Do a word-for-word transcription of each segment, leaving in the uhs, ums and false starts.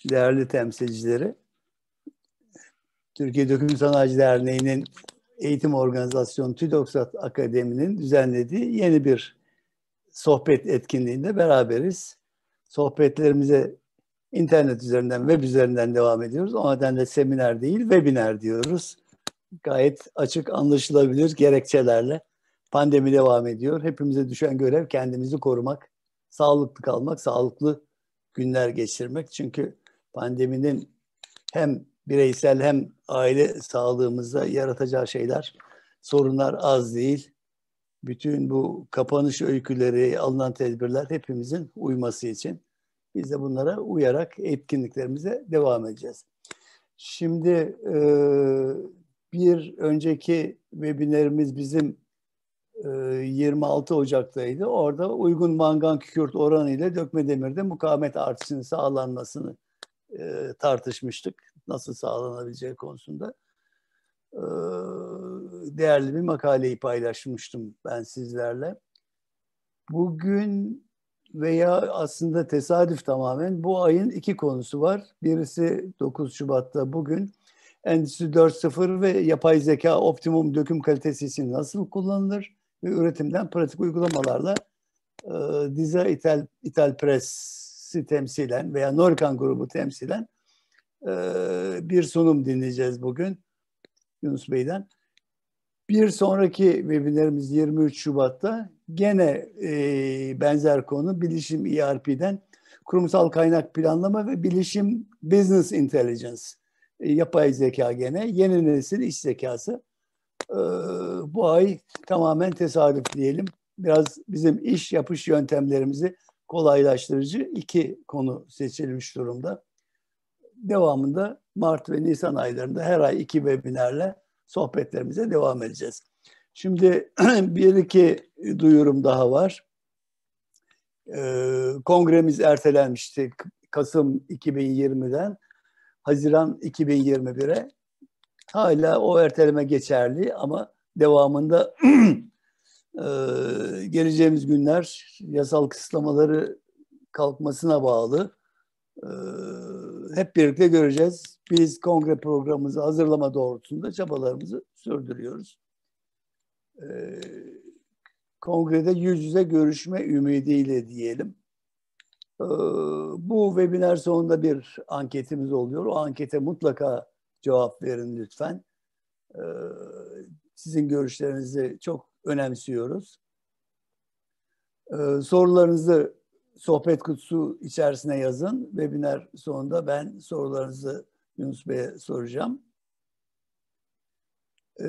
değerli temsilcileri, Türkiye Döküm Sanayici Derneği'nin eğitim organizasyonu TÜDOKSAT Akademi'nin düzenlediği yeni bir sohbet etkinliğinde beraberiz. Sohbetlerimize internet üzerinden, web üzerinden devam ediyoruz. O nedenle seminer değil, webinar diyoruz. Gayet açık, anlaşılabilir gerekçelerle. Pandemi devam ediyor. Hepimize düşen görev kendimizi korumak, sağlıklı kalmak, sağlıklı günler geçirmek. Çünkü pandeminin hem bireysel hem aile sağlığımızda yaratacağı şeyler, sorunlar az değil. Bütün bu kapanış öyküleri, alınan tedbirler hepimizin uyması için. Biz de bunlara uyarak etkinliklerimize devam edeceğiz. Şimdi e, bir önceki webinlerimiz bizim e, yirmi altı Ocak'taydı. Orada uygun mangan kükürt oranı ile dökme demirde mukavemet artışının sağlanmasını e, tartışmıştık. Nasıl sağlanabileceği konusunda. E, değerli bir makaleyi paylaşmıştım ben sizlerle. Bugün veya aslında tesadüf tamamen bu ayın iki konusu var. Birisi dokuz Şubat'ta bugün Endüstri dört nokta sıfır ve yapay zeka optimum döküm kalitesi için nasıl kullanılır ve üretimden pratik uygulamalarla e, Diza İtal, İtal Press'i temsilen veya Norcan grubu temsilen e, bir sunum dinleyeceğiz bugün Yunus Bey'den. Bir sonraki webinlerimiz yirmi üç Şubat'ta gene e, benzer konu bilişim E R P'den kurumsal kaynak planlama ve bilişim business intelligence. E, yapay zeka gene yeni nesil iş zekası. E, bu ay tamamen tesadüf diyelim. Biraz bizim iş yapış yöntemlerimizi kolaylaştırıcı iki konu seçilmiş durumda. Devamında Mart ve Nisan aylarında her ay iki webinlerle sohbetlerimize devam edeceğiz. Şimdi bir iki duyurum daha var. Ee, kongremiz ertelenmişti Kasım iki bin yirmiden Haziran iki bin yirmi bire. Hala o erteleme geçerli ama devamında e, geleceğimiz günler yasal kısıtlamaları kalkmasına bağlı. Ee, hep birlikte göreceğiz. Biz kongre programımızı hazırlama doğrultusunda çabalarımızı sürdürüyoruz. Ee, kongrede yüz yüze görüşme ümidiyle diyelim. Ee, bu webinar sonunda bir anketimiz oluyor. O ankete mutlaka cevap verin lütfen. Ee, sizin görüşlerinizi çok önemsiyoruz. Ee, sorularınızı sohbet kutusu içerisine yazın. Webinar sonunda ben sorularınızı Yunus Bey'e soracağım. Ee,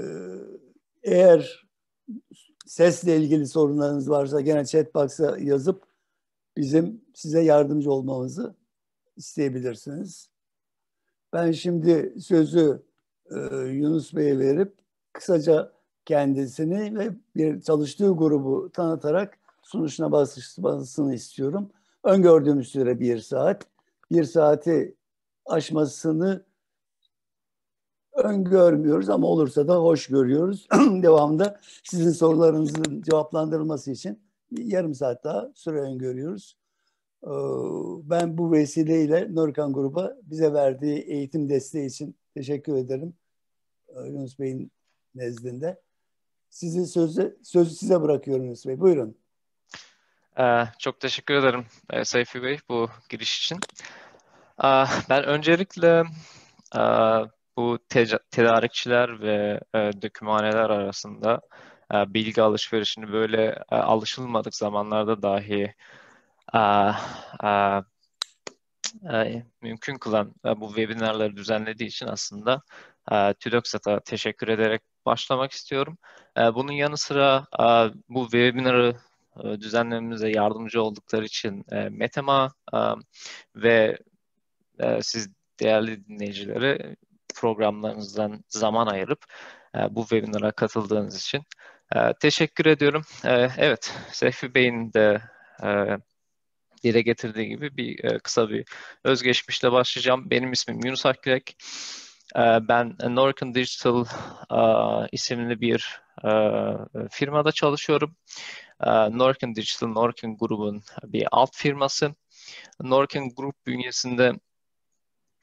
eğer sesle ilgili sorunlarınız varsa gene chat box'a yazıp bizim size yardımcı olmamızı isteyebilirsiniz. Ben şimdi sözü e, Yunus Bey'e verip kısaca kendisini ve bir çalıştığı grubu tanıtarak sunuşuna basmasını istiyorum. Öngördüğümüz süre bir saat. Bir saati aşmasını öngörmüyoruz ama olursa da hoş görüyoruz. Devamında sizin sorularınızın cevaplandırılması için yarım saat daha süre öngörüyoruz. Ben bu vesileyle Norcan Grup'a bize verdiği eğitim desteği için teşekkür ederim Yunus Bey'in nezdinde. Sizin sözü, sözü size bırakıyorum Yunus Bey. Buyurun. Ee, çok teşekkür ederim e, Seyfi Bey bu giriş için. Ee, ben öncelikle e, bu te- tedarikçiler ve e, dökümhaneler arasında e, bilgi alışverişini böyle e, alışılmadık zamanlarda dahi e, e, e, mümkün kılan e, bu webinarları düzenlediği için aslında e, TÜDOKSAT'a teşekkür ederek başlamak istiyorum. E, bunun yanı sıra e, bu webinarı e, düzenlememize yardımcı oldukları için e, METEM'a e, ve e, siz değerli dinleyicilere programlarınızdan zaman ayırıp e, bu webinara katıldığınız için e, teşekkür ediyorum. E, evet, Seyfi Bey'in de e, dile getirdiği gibi bir e, kısa bir özgeçmişle başlayacağım. Benim ismim Yunus Akgürek. E, ben Norcan Digital e, isimli bir e, firmada çalışıyorum. E, Norcan Digital, Norcan grubun bir alt firması. Norcan Group bünyesinde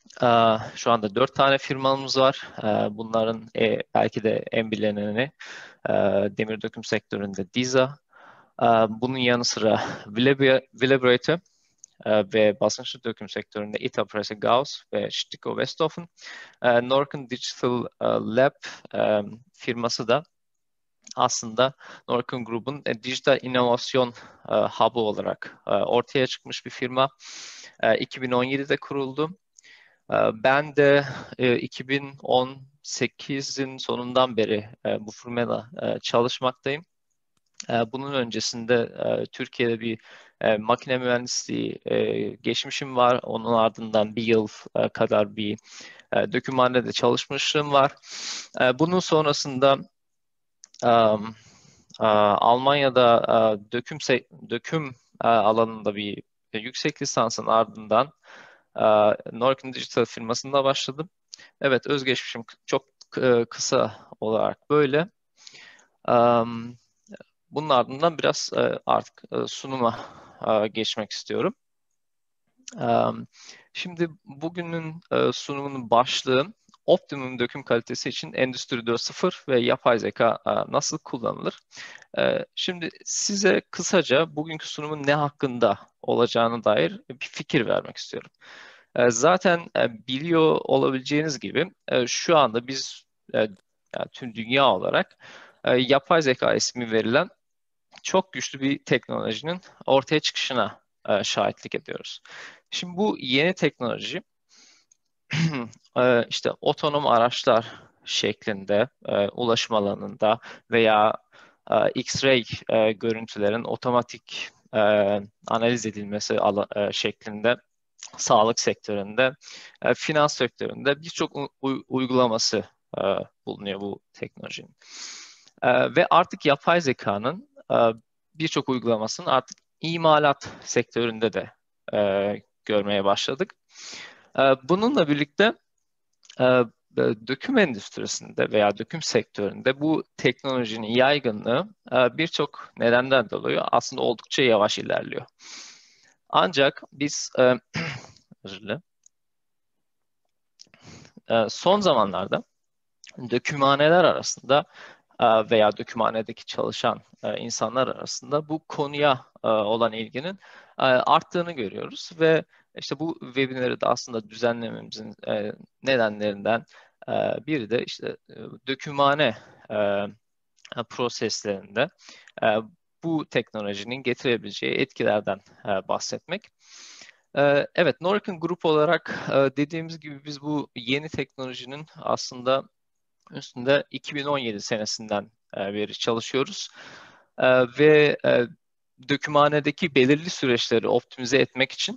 Ee, Şu anda dört tane firmamız var. Ee, Bunların e, belki de en bilineni e, demir döküm sektöründe Diza. Ee, Bunun yanı sıra Villabra- Villabrate e, ve basınçlı döküm sektöründe Ita Presse Gauss ve Stiko Westhoffen. Ee, Norken Digital e, Lab e, firması da aslında Norken Group'un e, dijital inovasyon e, hub'ı olarak e, ortaya çıkmış bir firma. E, iki bin on yedide kuruldu. E, ben de e, iki bin on sekizin sonundan beri e, bu firmada e, çalışmaktayım. E, bunun öncesinde e, Türkiye'de bir e, makine mühendisliği e, geçmişim var. Onun ardından bir yıl e, kadar bir e, dökümhanede çalışmışlığım var. E, bunun sonrasında um, e, Almanya'da e, döküm se- döküm e, alanında bir e, yüksek lisansın ardından e, Norken Digital firmasında başladım. Evet, özgeçmişim k- çok e, kısa olarak böyle. Um, Bunun ardından biraz e, artık e, sunuma e, geçmek istiyorum. Um, Şimdi bugünün e, sunumunun başlığı optimum döküm kalitesi için Endüstri dört nokta sıfır ve yapay zeka e, nasıl kullanılır? E, Şimdi size kısaca bugünkü sunumun ne hakkında olacağına dair bir fikir vermek istiyorum. E, Zaten e, biliyor olabileceğiniz gibi e, şu anda biz e, yani tüm dünya olarak e, yapay zeka ismi verilen çok güçlü bir teknolojinin ortaya çıkışına e, şahitlik ediyoruz. Şimdi bu yeni teknoloji e, işte otonom araçlar şeklinde e, ulaşım alanında veya e, X-ray e, görüntülerin otomatik e, analiz edilmesi ala- e, şeklinde sağlık sektöründe, e, finans sektöründe birçok u- u- uygulaması e, bulunuyor bu teknolojinin. E, ve artık yapay zekanın e, birçok uygulamasını artık imalat sektöründe de e, görmeye başladık. E, bununla birlikte e, döküm endüstrisinde veya döküm sektöründe bu teknolojinin yaygınlığı e, birçok nedenden dolayı aslında oldukça yavaş ilerliyor. Ancak biz e, özür dilerim. E, son zamanlarda dökümhaneler arasında e, veya dökümhanedeki çalışan e, insanlar arasında bu konuya e, olan ilginin e, arttığını görüyoruz ve işte bu webinarı da aslında düzenlememizin e, nedenlerinden e, biri de işte e, dökümhane e, proseslerinde e, bu teknolojinin getirebileceği etkilerden e, bahsetmek. E, Evet, Norken Group olarak e, dediğimiz gibi biz bu yeni teknolojinin aslında üstünde iki bin on yedi senesinden e, beri çalışıyoruz. E, ve e, dökümhanedeki belirli süreçleri optimize etmek için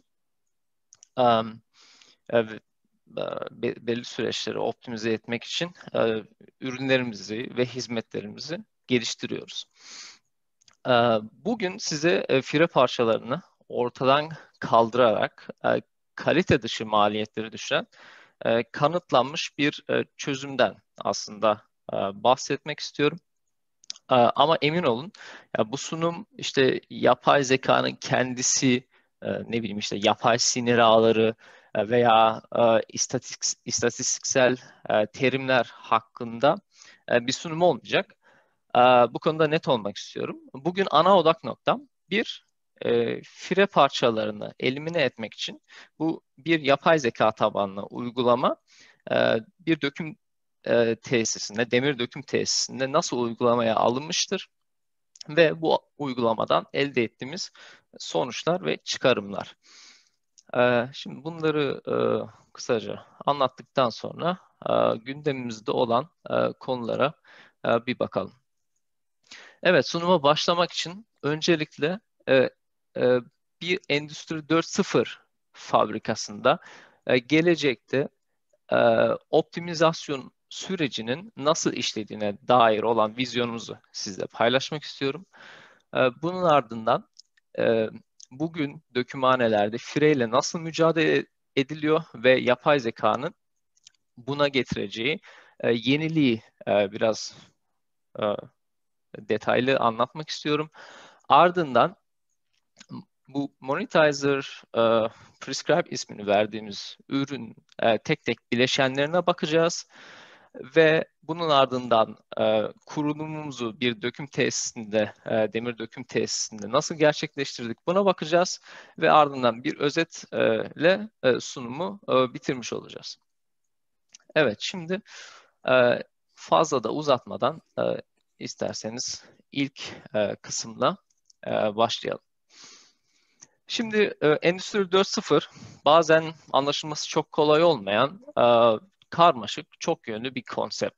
um, e, be- belirli süreçleri optimize etmek için e, ürünlerimizi ve hizmetlerimizi geliştiriyoruz. E, Bugün size e, fire parçalarını ortadan kaldırarak e, kalite dışı maliyetleri düşüren e, kanıtlanmış bir e, çözümden aslında e, bahsetmek istiyorum. E, Ama emin olun ya bu sunum işte yapay zekanın kendisi e, ne bileyim işte yapay sinir ağları e, veya e, istatik, istatistiksel e, terimler hakkında e, bir sunum olmayacak. E, Bu konuda net olmak istiyorum. Bugün ana odak noktam bir e, fire parçalarını elimine etmek için bu bir yapay zeka tabanlı uygulama e, bir döküm e, tesisinde, demir döküm tesisinde nasıl uygulamaya alınmıştır ve bu uygulamadan elde ettiğimiz sonuçlar ve çıkarımlar. E, şimdi bunları e, kısaca anlattıktan sonra e, gündemimizde olan e, konulara e, bir bakalım. Evet, sunuma başlamak için öncelikle e, e, bir Endüstri dört nokta sıfır fabrikasında e, gelecekte e, optimizasyon sürecinin nasıl işlediğine dair olan vizyonumuzu sizle paylaşmak istiyorum. E, bunun ardından e, bugün dökümhanelerde fireyle nasıl mücadele ediliyor ve yapay zekanın buna getireceği e, yeniliği e, biraz e, detaylı anlatmak istiyorum. Ardından bu Monetizer e, Prescribe ismini verdiğimiz ürün e, tek tek bileşenlerine bakacağız ve bunun ardından e, kurulumumuzu bir döküm tesisinde, e, demir döküm tesisinde nasıl gerçekleştirdik buna bakacağız ve ardından bir özetle e, sunumu e, bitirmiş olacağız. Evet, şimdi e, fazla da uzatmadan e, isterseniz ilk e, kısımla e, başlayalım. Şimdi e, Endüstri dört nokta sıfır bazen anlaşılması çok kolay olmayan e, karmaşık, çok yönlü bir konsept.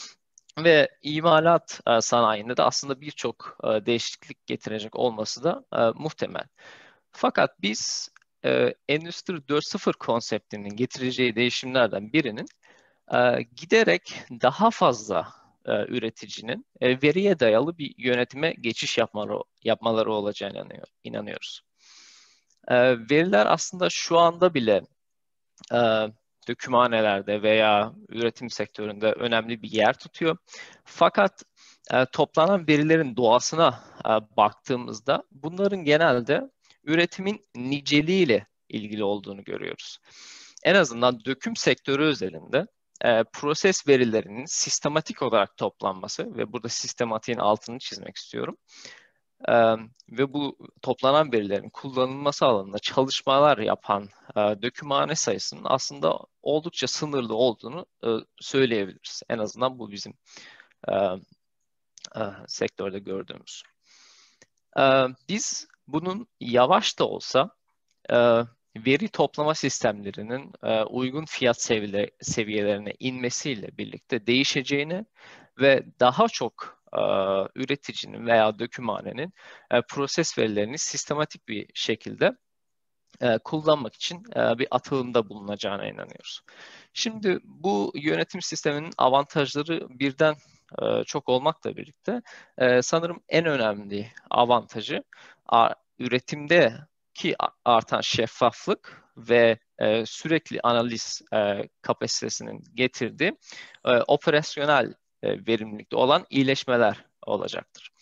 Ve imalat e, sanayinde de aslında birçok e, değişiklik getirecek olması da e, muhtemel. Fakat biz e, Endüstri dört nokta sıfır konseptinin getireceği değişimlerden birinin e, giderek daha fazla e, üreticinin e, veriye dayalı bir yönetime geçiş yapmaları, yapmaları olacağına inanıyor, inanıyoruz. E, veriler aslında şu anda bile e, dökümhanelerde veya üretim sektöründe önemli bir yer tutuyor. Fakat e, toplanan verilerin doğasına e, baktığımızda bunların genelde üretimin niceliğiyle ilgili olduğunu görüyoruz. En azından döküm sektörü özelinde e, proses verilerinin sistematik olarak toplanması ve burada sistematiğin altını çizmek istiyorum. Ee, ve bu toplanan verilerin kullanılması alanında çalışmalar yapan e, dökümhane sayısının aslında oldukça sınırlı olduğunu e, söyleyebiliriz. En azından bu bizim e, e, sektörde gördüğümüz. E, biz bunun yavaş da olsa e, veri toplama sistemlerinin e, uygun fiyat seviye, seviyelerine inmesiyle birlikte değişeceğini ve daha çok e, üreticinin veya dökümhanenin e, proses verilerini sistematik bir şekilde e, kullanmak için e, bir atılımda bulunacağına inanıyoruz. Şimdi bu yönetim sisteminin avantajları birden e, çok olmakla birlikte e, sanırım en önemli avantajı a, üretimdeki artan şeffaflık ve e, sürekli analiz e, kapasitesinin getirdiği e, operasyonel e, verimlilikte olan iyileşmeler olacaktır.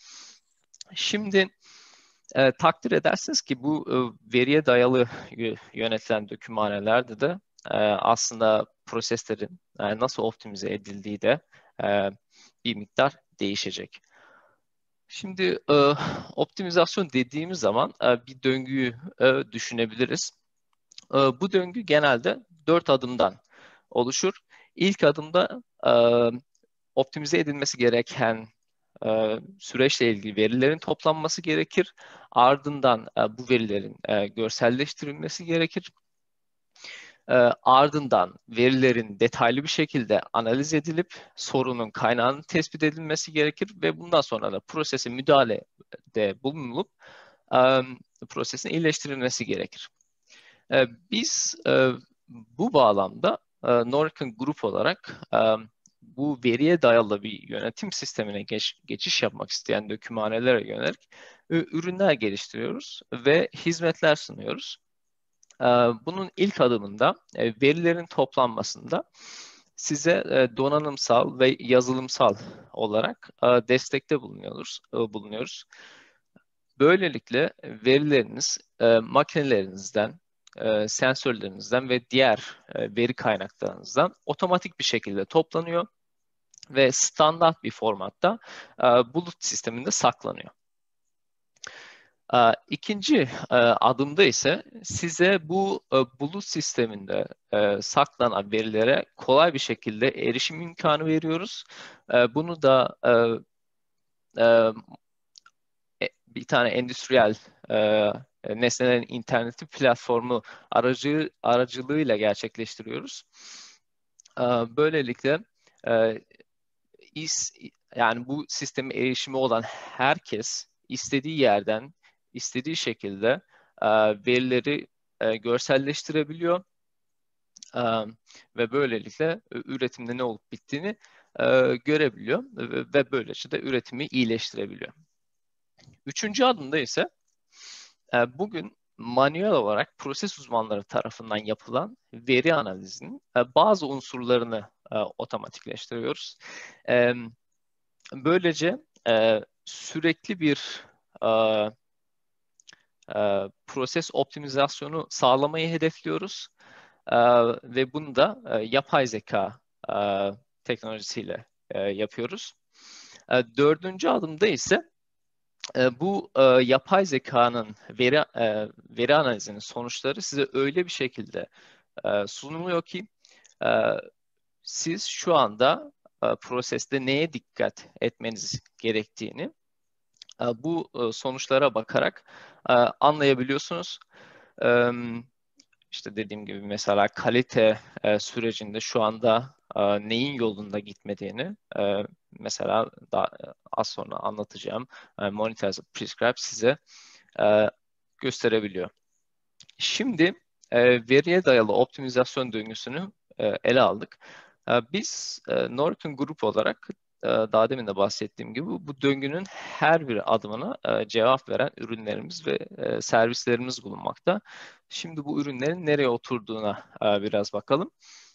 Şimdi e, takdir edersiniz ki bu e, veriye dayalı yönetilen dökümhanelerde de e, aslında proseslerin e, nasıl optimize edildiği de e, bir miktar değişecek. Şimdi e, optimizasyon dediğimiz zaman e, bir döngüyü e, düşünebiliriz. E, bu döngü genelde dört adımdan oluşur. İlk adımda e, optimize edilmesi gereken e, süreçle ilgili verilerin toplanması gerekir. Ardından e, bu verilerin e, görselleştirilmesi gerekir. E, ardından verilerin detaylı bir şekilde analiz edilip sorunun kaynağının tespit edilmesi gerekir ve bundan sonra da prosese müdahalede bulunulup e, prosesin iyileştirilmesi gerekir. E, biz e, bu bağlamda e, Noricon Group olarak e, bu veriye dayalı bir yönetim sistemine geç, geçiş yapmak isteyen dökümhanelere yönelik e, ürünler geliştiriyoruz ve hizmetler sunuyoruz. E, bunun ilk adımında e, verilerin toplanmasında size e, donanımsal ve yazılımsal olarak e, destekte bulunuyoruz. E, bulunuyoruz. Böylelikle verileriniz e, makinelerinizden, e, sensörlerinizden ve diğer e, veri kaynaklarınızdan otomatik bir şekilde toplanıyor ve standart bir formatta e, bulut sisteminde saklanıyor. E, ikinci e, adımda ise size bu e, bulut sisteminde e, saklanan verilere kolay bir şekilde erişim imkanı veriyoruz. E, bunu da e, e, bir tane endüstriyel e, nesnelerin interneti platformu aracı aracılığıyla gerçekleştiriyoruz. E, böylelikle e, is, yani bu sisteme erişimi olan herkes istediği yerden, istediği şekilde e, verileri e, görselleştirebiliyor e, ve böylelikle e, üretimde ne olup bittiğini e, görebiliyor ve, ve böylece de üretimi iyileştirebiliyor. Üçüncü adımda ise e, bugün manuel olarak proses uzmanları tarafından yapılan veri analizinin e, bazı unsurlarını e, otomatikleştiriyoruz. E, böylece e, sürekli bir e, e, proses optimizasyonu sağlamayı hedefliyoruz. E, ve bunu da e, yapay zeka e, teknolojisiyle e, yapıyoruz. E, dördüncü adımda ise e, bu e, yapay zekanın veri e, veri analizinin sonuçları size öyle bir şekilde e, sunuluyor ki e, siz şu anda e, proseste neye dikkat etmeniz gerektiğini e, bu e, sonuçlara bakarak e, anlayabiliyorsunuz. E, işte dediğim gibi mesela kalite e, sürecinde şu anda e, neyin yolunda gitmediğini e, mesela daha, az sonra anlatacağım e, Monetize Prescribe size e, gösterebiliyor. Şimdi e, veriye dayalı optimizasyon döngüsünü e, ele aldık. E, biz e, Norton Group olarak e, daha demin de bahsettiğim gibi bu döngünün her bir adımına e, cevap veren ürünlerimiz ve e, servislerimiz bulunmakta. Şimdi bu ürünlerin nereye oturduğuna e, biraz bakalım.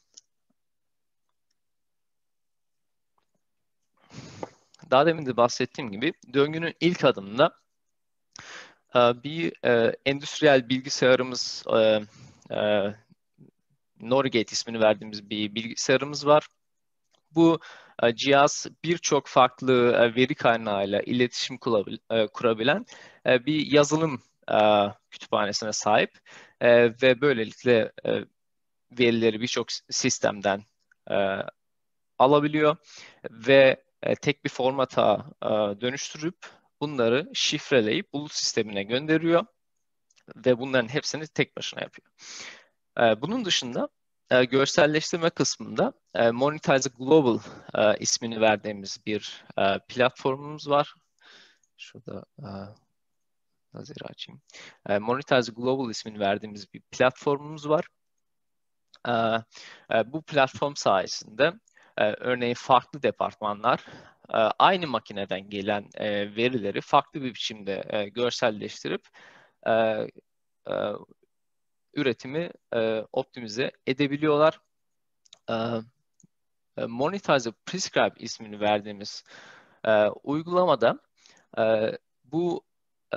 Daha demin de bahsettiğim gibi döngünün ilk adımında e, bir e, endüstriyel bilgisayarımız e, e, Norgate ismini verdiğimiz bir bilgisayarımız var. Bu e, cihaz birçok farklı e, veri kaynağıyla iletişim kurabil- e, kurabilen e, bir yazılım e, kütüphanesine sahip. E, ve böylelikle e, verileri birçok sistemden e, alabiliyor ve e, tek bir formata e, dönüştürüp bunları şifreleyip bulut sistemine gönderiyor ve bunların hepsini tek başına yapıyor. E, bunun dışında e, görselleştirme kısmında e, Monetize Global e, ismini verdiğimiz bir e, platformumuz var. Şurada e, nazarı açayım. E, Monetize Global ismini verdiğimiz bir platformumuz var. E, e, bu platform sayesinde e, örneğin farklı departmanlar e, aynı makineden gelen e, verileri farklı bir biçimde e, görselleştirip e, e, üretimi e, optimize edebiliyorlar. E, e, Monetize Prescribe ismini verdiğimiz e, uygulamada e, bu e,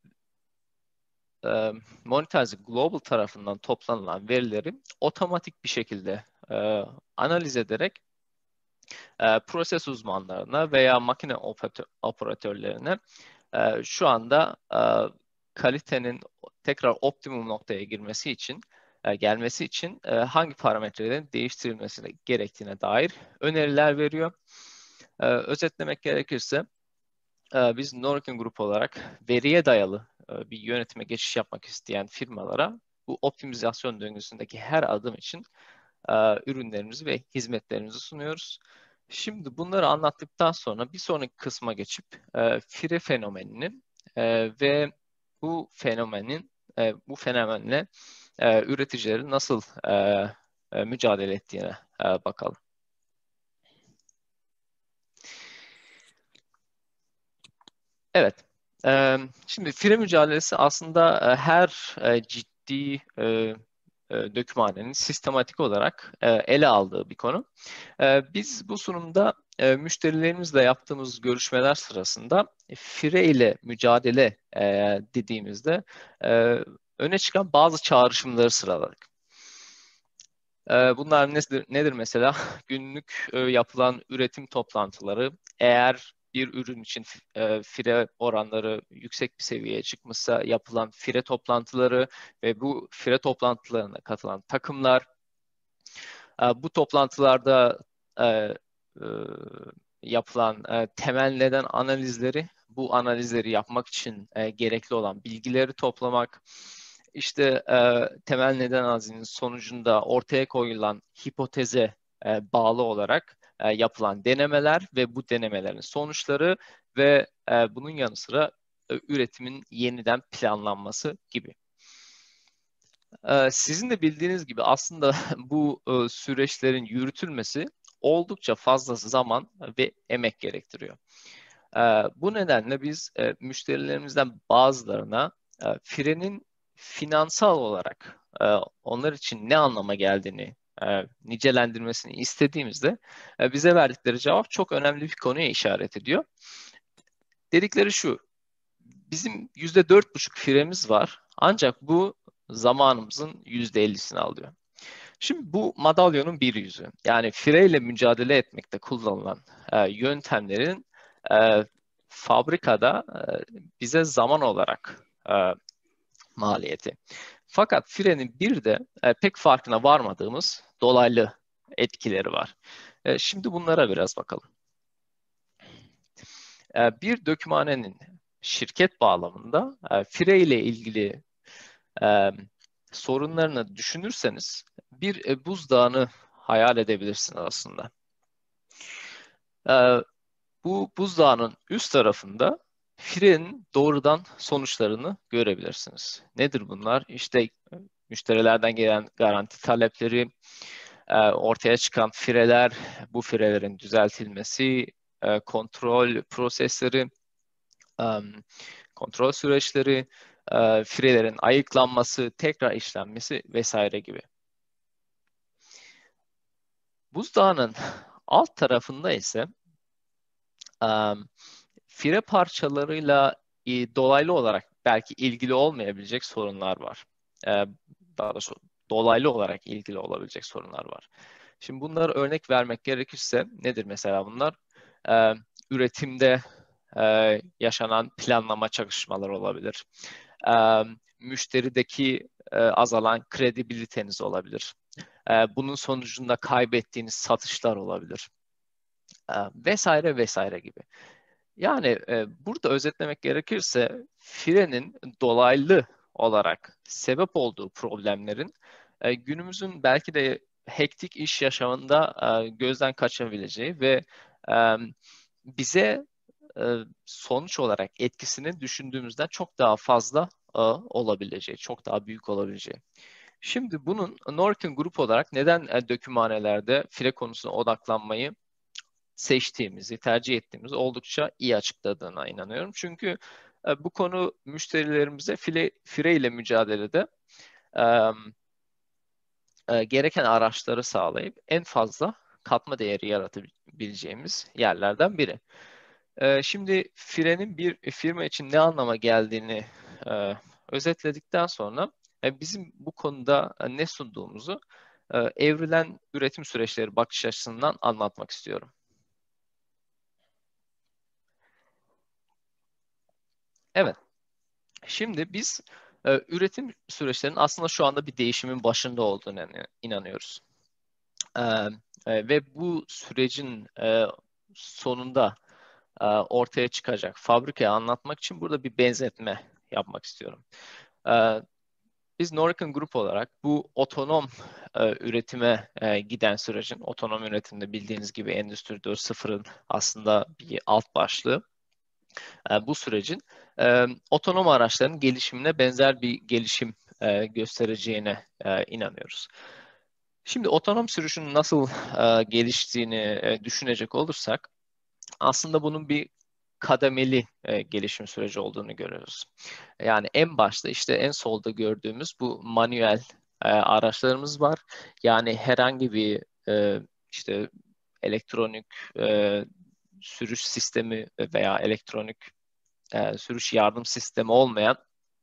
e, Monetize Global tarafından toplanılan verileri otomatik bir şekilde e, analiz ederek e, proses uzmanlarına veya makine operatör, operatörlerine e, şu anda e, kalitenin tekrar optimum noktaya girmesi için e, gelmesi için e, hangi parametrelerin değiştirilmesi gerektiğine dair öneriler veriyor. E, özetlemek gerekirse e, biz Norton Group olarak veriye dayalı e, bir yönetime geçiş yapmak isteyen firmalara bu optimizasyon döngüsündeki her adım için e, ürünlerimizi ve hizmetlerimizi sunuyoruz. Şimdi bunları anlattıktan sonra bir sonraki kısma geçip e, fire fenomenini e, ve bu fenomenin e, bu fenomenle e, üreticilerin nasıl e, e, mücadele ettiğine e, bakalım. Evet. E, şimdi fire mücadelesi aslında e, her e, ciddi e, e, dokümanının sistematik olarak e, ele aldığı bir konu. E, biz bu sunumda e, müşterilerimizle yaptığımız görüşmeler sırasında e, fire ile mücadele e, dediğimizde e, öne çıkan bazı çağrışımları sıraladık. E, bunlar nedir, nedir mesela? Günlük e, yapılan üretim toplantıları, eğer bir ürün için e, fire oranları yüksek bir seviyeye çıkmışsa yapılan fire toplantıları ve bu fire toplantılarına katılan takımlar, e, bu toplantılarda e, e, yapılan e, temel neden analizleri, bu analizleri yapmak için e, gerekli olan bilgileri toplamak, işte e, temel neden analizinin sonucunda ortaya koyulan hipoteze e, bağlı olarak e, yapılan denemeler ve bu denemelerin sonuçları ve e, bunun yanı sıra e, üretimin yeniden planlanması gibi. Ee, Sizin de bildiğiniz gibi aslında bu e, süreçlerin yürütülmesi oldukça fazla zaman ve emek gerektiriyor. Ee, Bu nedenle biz e, müşterilerimizden bazılarına e, frenin finansal olarak e, onlar için ne anlama geldiğini e, nicelendirmesini istediğimizde e, bize verdikleri cevap çok önemli bir konuya işaret ediyor. Dedikleri şu: bizim yüzde dört buçuk firemiz var. Ancak bu zamanımızın yüzde ellisini alıyor. Şimdi bu madalyonun bir yüzü. Yani fireyle mücadele etmekte kullanılan e, yöntemlerin e, fabrikada e, bize zaman olarak e, maliyeti. Fakat frenin bir de e, pek farkına varmadığımız dolaylı etkileri var. E, şimdi bunlara biraz bakalım. E, bir dökümhanenin şirket bağlamında e, fire ile ilgili e, sorunlarını düşünürseniz bir e, buzdağını hayal edebilirsiniz aslında. E, bu buzdağının üst tarafında frenin doğrudan sonuçlarını görebilirsiniz. Nedir bunlar? İşte e, müşterilerden gelen garanti talepleri, e, ortaya çıkan fireler, bu firelerin düzeltilmesi, e, kontrol prosesleri, e, kontrol süreçleri, e, firelerin ayıklanması, tekrar işlenmesi vesaire gibi. Buzdağının alt tarafında ise e, fire parçalarıyla e, dolaylı olarak belki ilgili olmayabilecek sorunlar var. E, daha doğrusu dolaylı olarak ilgili olabilecek sorunlar var. Şimdi bunları örnek vermek gerekirse nedir mesela bunlar? E, üretimde e, yaşanan planlama çakışmaları olabilir. E, müşterideki e, azalan kredibiliteniz olabilir. E, bunun sonucunda kaybettiğiniz satışlar olabilir. E, vesaire vesaire gibi. Yani e, burada özetlemek gerekirse frenin dolaylı olarak sebep olduğu problemlerin e, günümüzün belki de hektik iş yaşamında e, gözden kaçabileceği ve e, bize e, sonuç olarak etkisinin düşündüğümüzden çok daha fazla e, olabileceği, çok daha büyük olabileceği. Şimdi bunun Norton Group olarak neden e, dökümhanelerde fire konusuna odaklanmayı seçtiğimizi, tercih ettiğimizi oldukça iyi açıkladığına inanıyorum. Çünkü e, bu konu müşterilerimize file, fire ile mücadelede e, e, gereken araçları sağlayıp en fazla katma değeri yaratabileceğimiz yerlerden biri. E, şimdi firenin bir firma için ne anlama geldiğini e, özetledikten sonra e, bizim bu konuda e, ne sunduğumuzu e, evrilen üretim süreçleri bakış açısından anlatmak istiyorum. Evet. Şimdi biz e, üretim süreçlerinin aslında şu anda bir değişimin başında olduğunu inanıyoruz. E, e, ve bu sürecin e, sonunda e, ortaya çıkacak fabrikayı anlatmak için burada bir benzetme yapmak istiyorum. E, biz Noricon Group olarak bu otonom e, üretime e, giden sürecin, otonom üretimde bildiğiniz gibi Endüstri dört nokta sıfırın aslında bir alt başlığı. E, bu sürecin e, otonom araçların gelişimine benzer bir gelişim e, göstereceğine e, inanıyoruz. Şimdi otonom sürüşün nasıl e, geliştiğini e, düşünecek olursak aslında bunun bir kademeli e, gelişim süreci olduğunu görüyoruz. Yani en başta işte en solda gördüğümüz bu manuel e, araçlarımız var. Yani herhangi bir e, işte elektronik e, sürüş sistemi veya elektronik e, sürüş yardım sistemi olmayan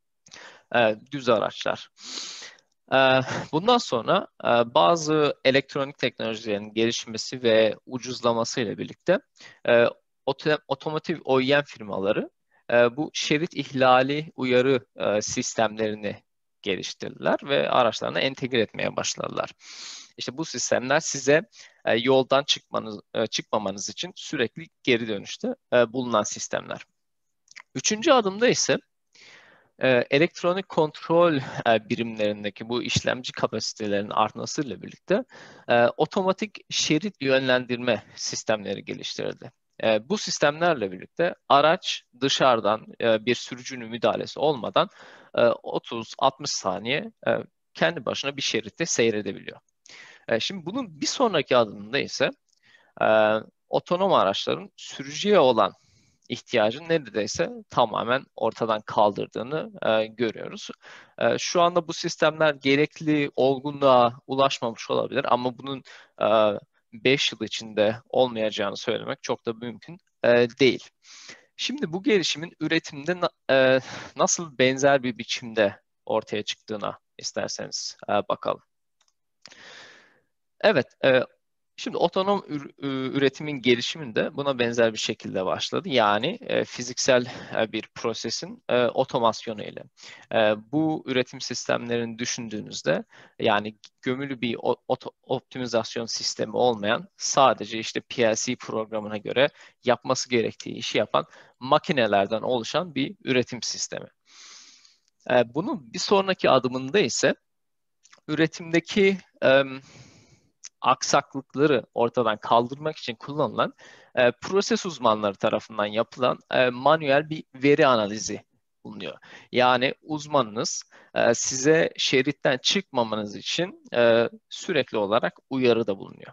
e, düz araçlar. E, bundan sonra e, bazı elektronik teknolojilerin gelişmesi ve ucuzlaması ile birlikte e, oto, otomotiv O E M firmaları e, bu şerit ihlali uyarı e, sistemlerini geliştirdiler ve araçlarına entegre etmeye başladılar. İşte bu sistemler size e, yoldan çıkmanız, e, çıkmamanız için sürekli geri dönüşte e, bulunan sistemler. Üçüncü adımda ise e, elektronik kontrol e, birimlerindeki bu işlemci kapasitelerinin artmasıyla birlikte e, otomatik şerit yönlendirme sistemleri geliştirildi. E, bu sistemlerle birlikte araç dışarıdan e, bir sürücünün müdahalesi olmadan e, otuz altmış saniye e, kendi başına bir şeritte seyredebiliyor. E, şimdi bunun bir sonraki adımında ise e, otonom araçların sürücüye olan ihtiyacın neredeyse tamamen ortadan kaldırdığını e, görüyoruz. E, şu anda bu sistemler gerekli olgunluğa ulaşmamış olabilir ama bunun beş yıl içinde olmayacağını söylemek çok da mümkün e, değil. Şimdi bu gelişimin üretimde na- e, nasıl benzer bir biçimde ortaya çıktığına isterseniz e, bakalım. Evet, e, şimdi otonom ür- ü- üretimin gelişiminde buna benzer bir şekilde başladı. Yani e, fiziksel e, bir prosesin e, otomasyonu ile. E, bu üretim sistemlerini düşündüğünüzde yani gömülü bir o- oto- optimizasyon sistemi olmayan sadece işte P L C programına göre yapması gerektiği işi yapan makinelerden oluşan bir üretim sistemi. E, bunun bir sonraki adımında ise üretimdeki em, aksaklıkları ortadan kaldırmak için kullanılan e, proses uzmanları tarafından yapılan e, manuel bir veri analizi bulunuyor. Yani uzmanınız e, size şeritten çıkmamanız için e, sürekli olarak uyarıda bulunuyor.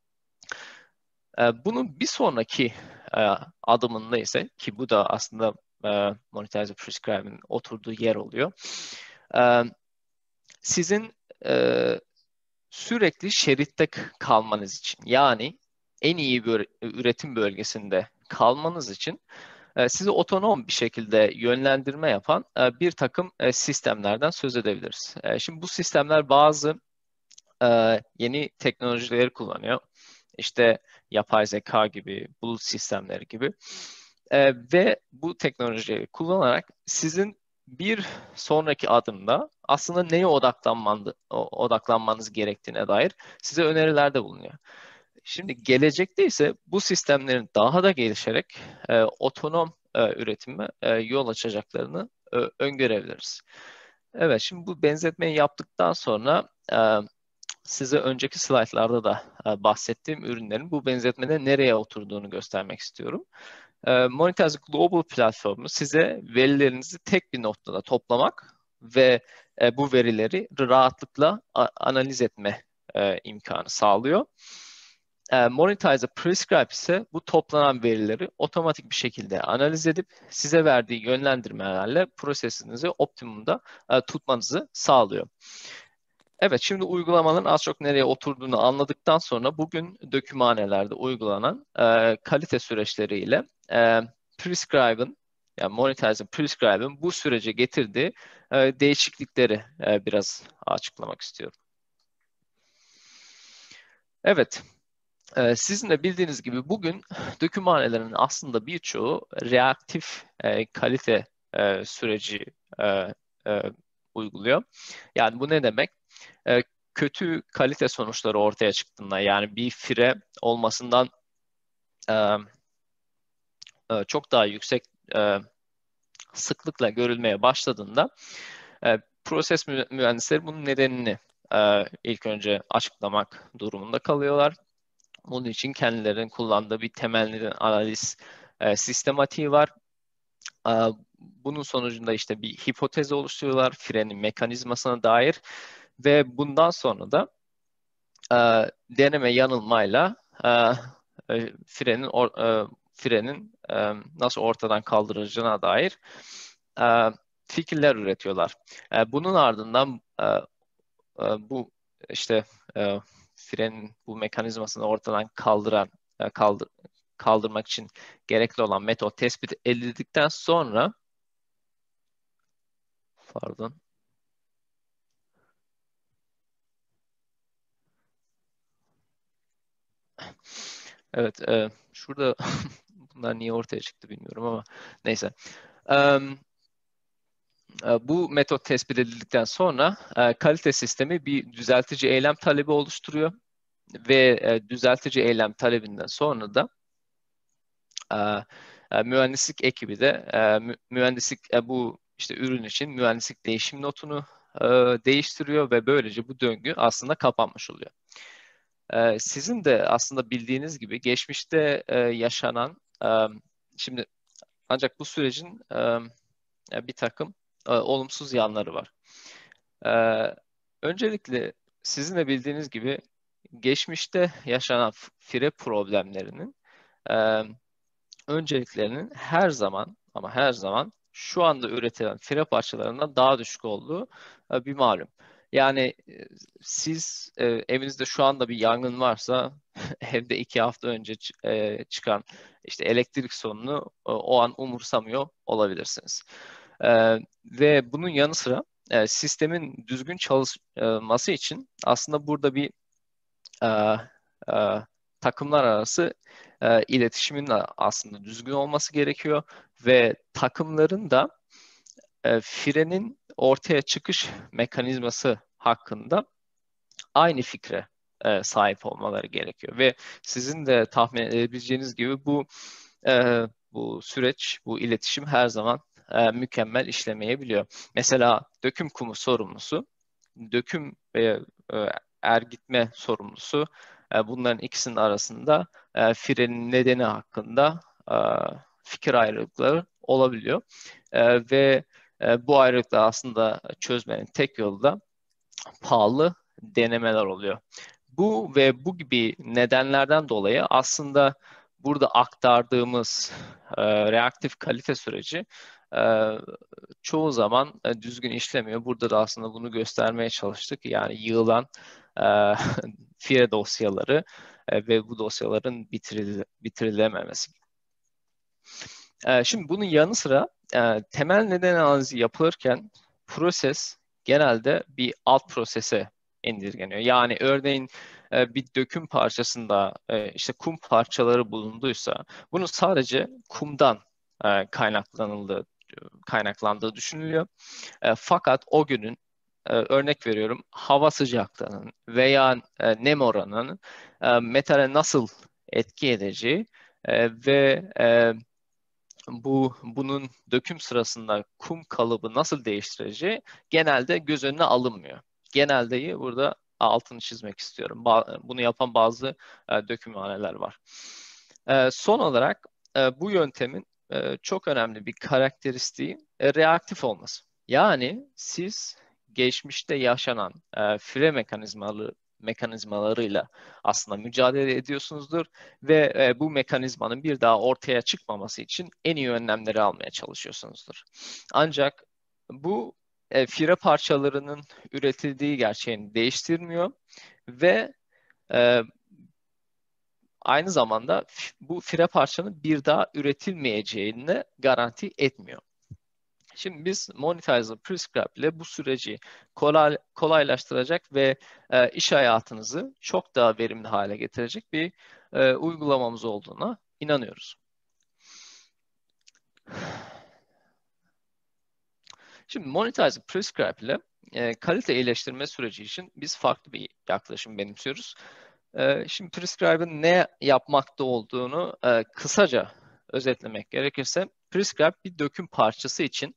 E, bunun bir sonraki e, adımında ise ki bu da aslında e, Monetize Prescribe'in oturduğu yer oluyor. E, sizin e, sürekli şeritte kalmanız için yani en iyi bir üretim bölgesinde kalmanız için e, sizi otonom bir şekilde yönlendirme yapan e, bir takım e, sistemlerden söz edebiliriz. E, şimdi bu sistemler bazı e, yeni teknolojileri kullanıyor. İşte yapay zeka gibi, bulut sistemleri gibi. E, ve bu teknolojiyi kullanarak sizin bir sonraki adımda aslında neye odaklanmandı, odaklanmanız gerektiğine dair size önerilerde bulunuyor. Şimdi gelecekte ise bu sistemlerin daha da gelişerek e, otonom e, üretime e, yol açacaklarını e, öngörebiliriz. Evet, şimdi bu benzetmeyi yaptıktan sonra e, size önceki slaytlarda da e, bahsettiğim ürünlerin bu benzetmede nereye oturduğunu göstermek istiyorum. E, Monetize Global platformu size verilerinizi tek bir noktada toplamak ve e, bu verileri rahatlıkla a- analiz etme e, imkanı sağlıyor. E, Monetize Prescribe ise bu toplanan verileri otomatik bir şekilde analiz edip size verdiği yönlendirmelerle prosesinizi optimumda e, tutmanızı sağlıyor. Evet, şimdi uygulamaların az çok nereye oturduğunu anladıktan sonra bugün dokümanelerde uygulanan e, kalite süreçleriyle e, Prescribe'ın yani Monetize'ın Prescribe'ın bu sürece getirdiği e, değişiklikleri e, biraz açıklamak istiyorum. Evet, e, sizin de bildiğiniz gibi bugün dokümanelerin aslında birçoğu reaktif e, kalite e, süreci e, e, uyguluyor. Yani bu ne demek? E, kötü kalite sonuçları ortaya çıktığında yani bir fire olmasından e, e, çok daha yüksek e, sıklıkla görülmeye başladığında e, proses mü- mühendisleri bunun nedenini e, ilk önce açıklamak durumunda kalıyorlar. Bunun için kendilerinin kullandığı bir temel neden analiz e, sistematiği var. E, bunun sonucunda işte bir hipotez oluşturuyorlar frenin mekanizmasına dair ve bundan sonra da e, deneme yanılmayla e, e, frenin or, e, frenin e, nasıl ortadan kaldırılacağına dair e, fikirler üretiyorlar. E, bunun ardından e, e, bu işte e, frenin bu mekanizmasını ortadan kaldıran e, kaldır, kaldırmak için gerekli olan metot tespit edildikten sonra pardon. Evet, e, şurada bunlar niye ortaya çıktı bilmiyorum ama neyse. E, e, bu metot tespit edildikten sonra e, kalite sistemi bir düzeltici eylem talebi oluşturuyor ve e, düzeltici eylem talebinden sonra da e, e, mühendislik ekibi de e, mü- mühendislik e, bu işte ürün için mühendislik değişim notunu e, değiştiriyor ve böylece bu döngü aslında kapanmış oluyor. E, sizin de aslında bildiğiniz gibi geçmişte e, yaşanan e, şimdi ancak bu sürecin e, bir takım e, olumsuz yanları var. E, öncelikle sizin de bildiğiniz gibi geçmişte yaşanan f- fire problemlerinin e, önceliklerinin her zaman ama her zaman şu anda üretilen fire parçalarından daha düşük olduğu e, bir malum. Yani e, siz e, evinizde şu anda bir yangın varsa hem de iki hafta önce e, çıkan işte elektrik sorununu e, o an umursamıyor olabilirsiniz. E, ve bunun yanı sıra e, sistemin düzgün çalışması için aslında burada bir e, e, takımlar arası e, iletişimin de aslında düzgün olması gerekiyor ve takımların da e, frenin ortaya çıkış mekanizması hakkında aynı fikre e, sahip olmaları gerekiyor ve sizin de tahmin edebileceğiniz gibi bu e, bu süreç, bu iletişim her zaman e, mükemmel işlemeyebiliyor. Mesela döküm kumu sorumlusu, döküm ve e, ergitme sorumlusu, e, bunların ikisinin arasında e, frenin nedeni hakkında e, fikir ayrılıkları olabiliyor. E, ve e, bu ayrılıkları aslında çözmenin tek yolu da pahalı denemeler oluyor. Bu ve bu gibi nedenlerden dolayı aslında burada aktardığımız e, reaktif kalite süreci e, çoğu zaman e, düzgün işlemiyor. Burada da aslında bunu göstermeye çalıştık. Yani yığılan e, fire dosyaları e, ve bu dosyaların bitiril bitirilememesi. E, şimdi bunun yanı sıra e, temel neden analizi yapılırken proses genelde bir alt prosese indirgeniyor. Yani örneğin e, bir döküm parçasında e, işte kum parçaları bulunduysa bunu sadece kumdan e, kaynaklanıldığı kaynaklandığı düşünülüyor. E, fakat o günün e, örnek veriyorum hava sıcaklığının veya e, nem oranının e, metale nasıl etki edeceği e, ve e, bu bunun döküm sırasında kum kalıbı nasıl değiştireceği genelde göz önüne alınmıyor. Geneldeyi burada altını çizmek istiyorum. Ba- bunu yapan bazı e, dökümhaneler var. E, son olarak e, bu yöntemin e, çok önemli bir karakteristiği e, reaktif olması. Yani siz geçmişte yaşanan e, fire mekanizmaları mekanizmalarıyla aslında mücadele ediyorsunuzdur ve e, bu mekanizmanın bir daha ortaya çıkmaması için en iyi önlemleri almaya çalışıyorsunuzdur. Ancak bu e, fire parçalarının üretildiği gerçeğini değiştirmiyor ve e, aynı zamanda bu fire parçanın bir daha üretilmeyeceğini garanti etmiyor. Şimdi biz Monetizer Prescribe ile bu süreci kolay, kolaylaştıracak ve e, iş hayatınızı çok daha verimli hale getirecek bir e, uygulamamız olduğuna inanıyoruz. Şimdi Monetizer Prescribe ile e, kalite iyileştirme süreci için biz farklı bir yaklaşım benimsiyoruz. E, şimdi Prescribe'ın ne yapmakta olduğunu e, kısaca özetlemek gerekirse, Prescribe bir döküm parçası için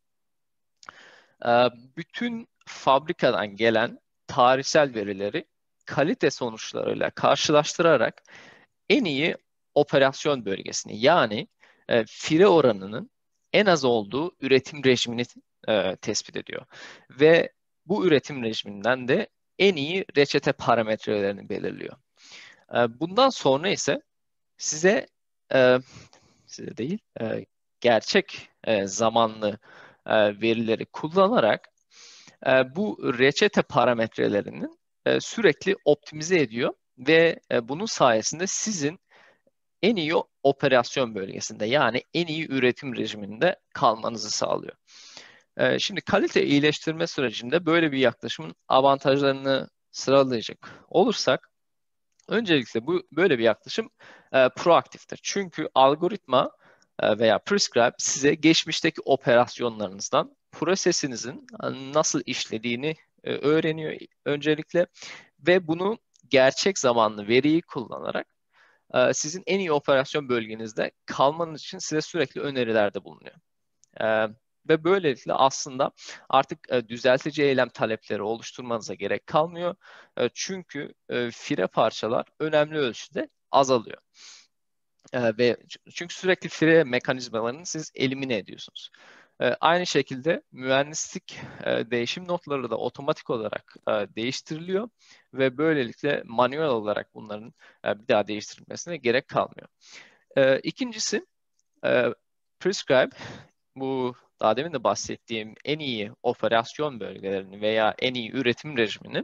Ee, bütün fabrikadan gelen tarihsel verileri kalite sonuçlarıyla karşılaştırarak en iyi operasyon bölgesini yani e, fire oranının en az olduğu üretim rejimini e, tespit ediyor. Ve bu üretim rejiminden de en iyi reçete parametrelerini belirliyor. E, bundan sonra ise size e, size değil e, gerçek e, zamanlı e, verileri kullanarak e, bu reçete parametrelerinin e, sürekli optimize ediyor ve e, bunun sayesinde sizin en iyi operasyon bölgesinde yani en iyi üretim rejiminde kalmanızı sağlıyor. E, şimdi kalite iyileştirme sürecinde böyle bir yaklaşımın avantajlarını sıralayacak olursak, öncelikle bu böyle bir yaklaşım e, proaktiftir. Çünkü algoritma e, veya prescribe size geçmişteki operasyonlarınızdan prosesinizin e, nasıl işlediğini e, öğreniyor öncelikle ve bunu gerçek zamanlı veriyi kullanarak e, sizin en iyi operasyon bölgenizde kalmanız için size sürekli önerilerde bulunuyor. E, ve böylelikle aslında artık e, düzeltici eylem talepleri oluşturmanıza gerek kalmıyor. E, çünkü e, fire parçalar önemli ölçüde azalıyor. E, ve çünkü sürekli fire mekanizmalarını siz elimine ediyorsunuz. E, aynı şekilde mühendislik e, değişim notları da otomatik olarak e, değiştiriliyor ve böylelikle manuel olarak bunların e, bir daha değiştirilmesine gerek kalmıyor. E, ikincisi, e, Prescribe bu daha demin de bahsettiğim en iyi operasyon bölgelerini veya en iyi üretim rejimini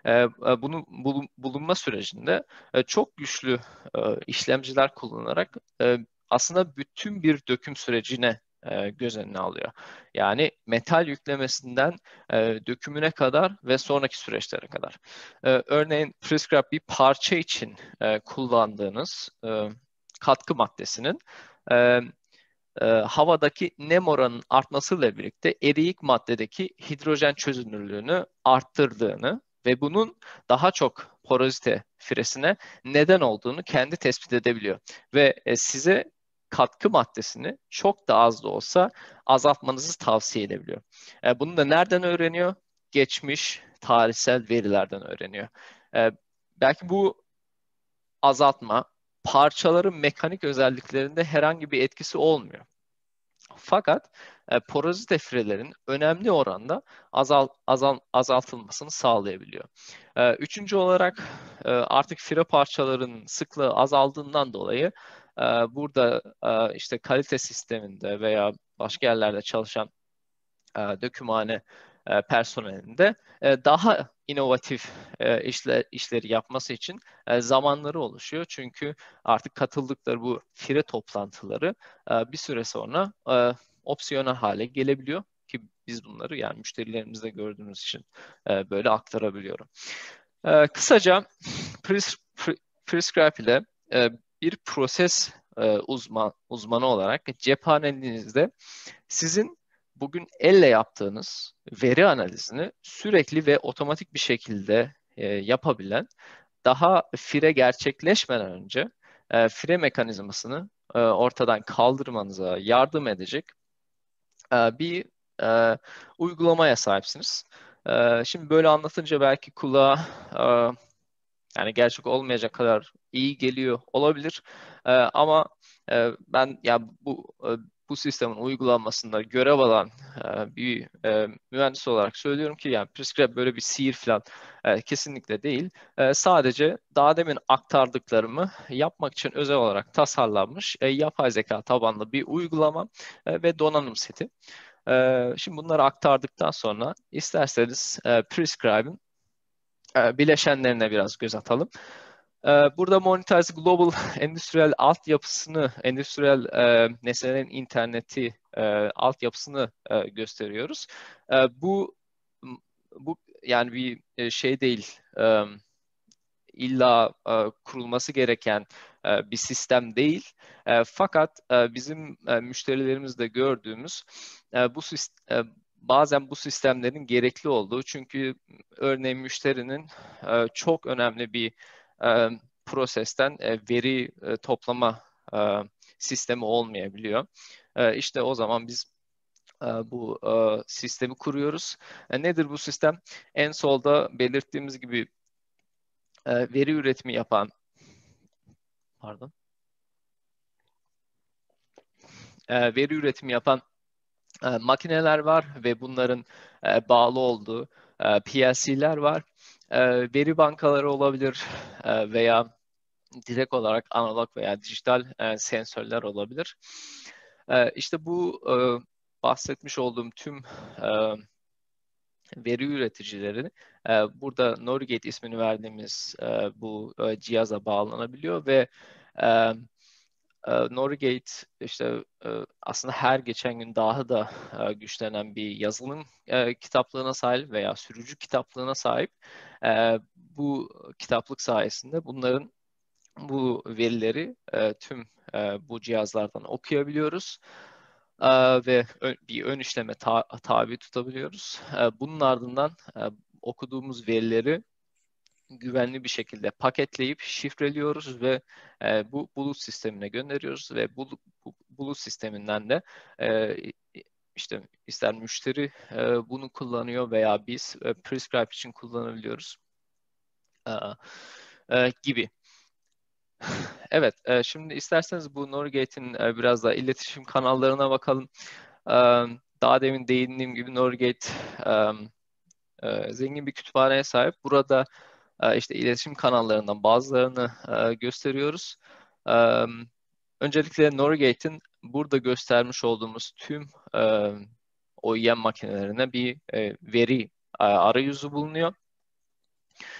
E, bunu bulun, bulunma sürecinde e, çok güçlü e, işlemciler kullanarak e, aslında bütün bir döküm sürecine e, göz önüne alıyor. Yani metal yüklemesinden e, dökümüne kadar ve sonraki süreçlere kadar. E, örneğin Prescribe bir parça için e, kullandığınız e, katkı maddesinin e, e, havadaki nem oranının artmasıyla birlikte eriyik maddedeki hidrojen çözünürlüğünü arttırdığını ve bunun daha çok porozite firesine neden olduğunu kendi tespit edebiliyor. Ve e, size katkı maddesini çok da az da olsa azaltmanızı tavsiye edebiliyor. E, bunu da nereden öğreniyor? Geçmiş tarihsel verilerden öğreniyor. E, belki bu azaltma parçaların mekanik özelliklerinde herhangi bir etkisi olmuyor. Fakat e, porozite firelerin önemli oranda azal, azal, azaltılmasını sağlayabiliyor. E, üçüncü olarak e, artık fire parçalarının sıklığı azaldığından dolayı e, burada e, işte kalite sisteminde veya başka yerlerde çalışan e, dökümhane e, personelinde e, daha inovatif e, işler, işleri yapması için e, zamanları oluşuyor. Çünkü artık katıldıkları bu fire toplantıları e, bir süre sonra e, opsiyonel hale gelebiliyor ki biz bunları yani müşterilerimizde gördüğümüz için e, böyle aktarabiliyorum. E, kısaca Pres- Pre- Prescribe ile e, bir proses e, uzman uzmanı olarak cephanenizde sizin bugün elle yaptığınız veri analizini sürekli ve otomatik bir şekilde e, yapabilen, daha fire gerçekleşmeden önce e, fire mekanizmasını e, ortadan kaldırmanıza yardım edecek e, bir e, uygulamaya sahipsiniz. E, şimdi böyle anlatınca belki kulağa e, yani gerçek olmayacak kadar iyi geliyor olabilir. Ee, ama e, ben ya bu e, bu sistemin uygulanmasında görev alan e, bir e, mühendis olarak söylüyorum ki yani Prescribe böyle bir sihir falan e, kesinlikle değil. E, sadece daha demin aktardıklarımı yapmak için özel olarak tasarlanmış e, yapay zeka tabanlı bir uygulama e, ve donanım seti. E, şimdi bunları aktardıktan sonra isterseniz e, Prescribe'in e, bileşenlerine biraz göz atalım. E, Burada Monetize Global endüstriyel altyapısını, endüstriyel e, nesnelerin interneti e, altyapısını e, gösteriyoruz. E, bu bu yani bir e, şey değil, e, illa e, kurulması gereken e, bir sistem değil. E, fakat e, bizim e, müşterilerimizde gördüğümüz e, bu sistem bazen bu sistemlerin gerekli olduğu. Çünkü örneğin müşterinin e, çok önemli bir e, prosesten e, veri e, toplama e, sistemi olmayabiliyor. E, işte o zaman biz e, bu e, sistemi kuruyoruz. E, nedir bu sistem? En solda belirttiğimiz gibi e, veri üretimi yapan, pardon, e, veri üretimi yapan e, makineler var ve bunların e, bağlı olduğu e, P L C'ler var. E, veri bankaları olabilir e, veya direkt olarak analog veya dijital e, sensörler olabilir. E, işte bu e, bahsetmiş olduğum tüm e, veri üreticileri e, burada Norgate ismini verdiğimiz e, bu e, cihaza bağlanabiliyor ve e, e, Norgate işte e, aslında her geçen gün daha da e, güçlenen bir yazılım e, kitaplığına sahip veya sürücü kitaplığına sahip. E, bu kitaplık sayesinde bunların bu verileri e, tüm e, bu cihazlardan okuyabiliyoruz. E, ve ö- bir ön işleme ta- tabi tutabiliyoruz. E, bunun ardından e, okuduğumuz verileri güvenli bir şekilde paketleyip şifreliyoruz ve e, bu bulut sistemine gönderiyoruz ve bu, bu bulut sisteminden de e, işte ister müşteri e, bunu kullanıyor veya biz e, Prescribe için kullanabiliyoruz e, e, gibi. Evet, e, şimdi isterseniz bu Norgate'in e, biraz daha iletişim kanallarına bakalım. E, Daha demin değindiğim gibi Norgate e, e, zengin bir kütüphaneye sahip. Burada e, işte iletişim kanallarından bazılarını e, gösteriyoruz. E, Öncelikle Norgate'in burada göstermiş olduğumuz tüm e, O E M makinelerine bir e, veri e, arayüzü bulunuyor.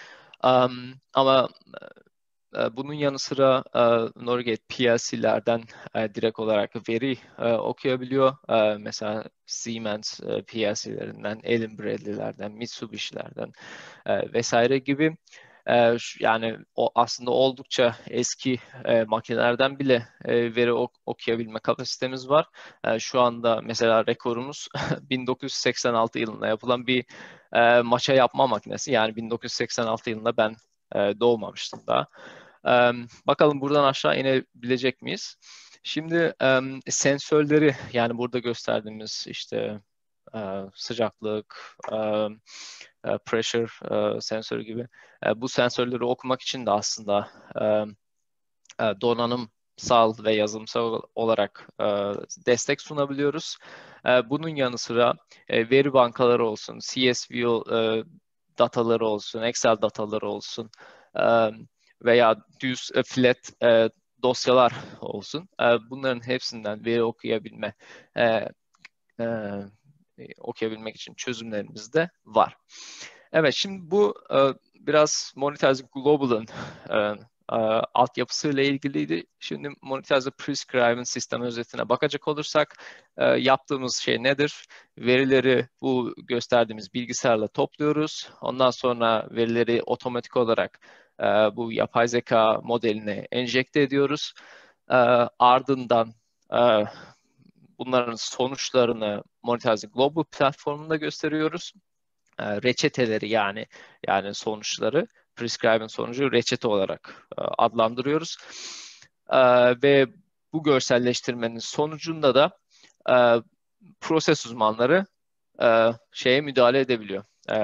Um, ama e, bunun yanı sıra e, Norgate P L C'lerden e, direkt olarak veri e, okuyabiliyor. E, mesela Siemens e, P L C'lerinden, Allen Bradley'lerden, Mitsubishi'lerden e, vesaire gibi. E, şu- yani o aslında oldukça eski e, makinelerden bile e, veri ok- okuyabilme kapasitemiz var. E, şu anda mesela rekorumuz bin dokuz yüz seksen altı yılında yapılan bir e, maça yapma makinesi. Yani bin dokuz yüz seksen altı yılında ben e, doğmamıştım daha. E, bakalım buradan aşağı inebilecek miyiz? Şimdi e, sensörleri, yani burada gösterdiğimiz işte e, sıcaklık, e, e, pressure e, sensörü gibi e, bu sensörleri okumak için de aslında e, e, donanımsal ve yazılımsal olarak e, destek sunabiliyoruz. E, bunun yanı sıra e, veri bankaları olsun, C S V e, dataları olsun, Excel dataları olsun e, veya düz e, flat e, dosyalar olsun. E, bunların hepsinden veri okuyabilme e, e, okuyabilmek için çözümlerimiz de var. Evet, şimdi bu e, biraz Monetize Global'ın e, e, altyapısıyla ilgiliydi. Şimdi Monetize Prescribe'ın sistem özetine bakacak olursak e, yaptığımız şey nedir? Verileri bu gösterdiğimiz bilgisayarla topluyoruz. Ondan sonra verileri otomatik olarak e, bu yapay zeka modeline enjekte ediyoruz. E, ardından e, bunların sonuçlarını Monetize Global platformunda gösteriyoruz. E, reçeteleri yani yani sonuçları, prescribe'ın sonucu reçete olarak e, adlandırıyoruz. E, ve bu görselleştirmenin sonucunda da e, proses uzmanları e, şeye müdahale edebiliyor. E,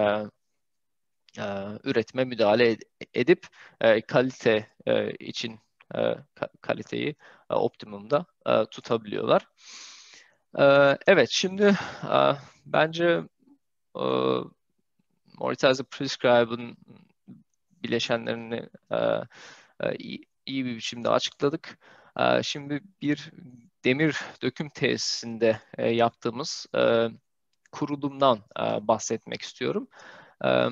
e, üretime müdahale ed- edip e, kalite e, için e, ka- kaliteyi e, optimumda e, tutabiliyorlar. E, evet, şimdi e, bence e, Morteza Prescribe'ın bileşenlerini e, e, iyi, iyi bir biçimde açıkladık. E, şimdi bir demir döküm tesisinde e, yaptığımız e, kurulumdan e, bahsetmek istiyorum. E,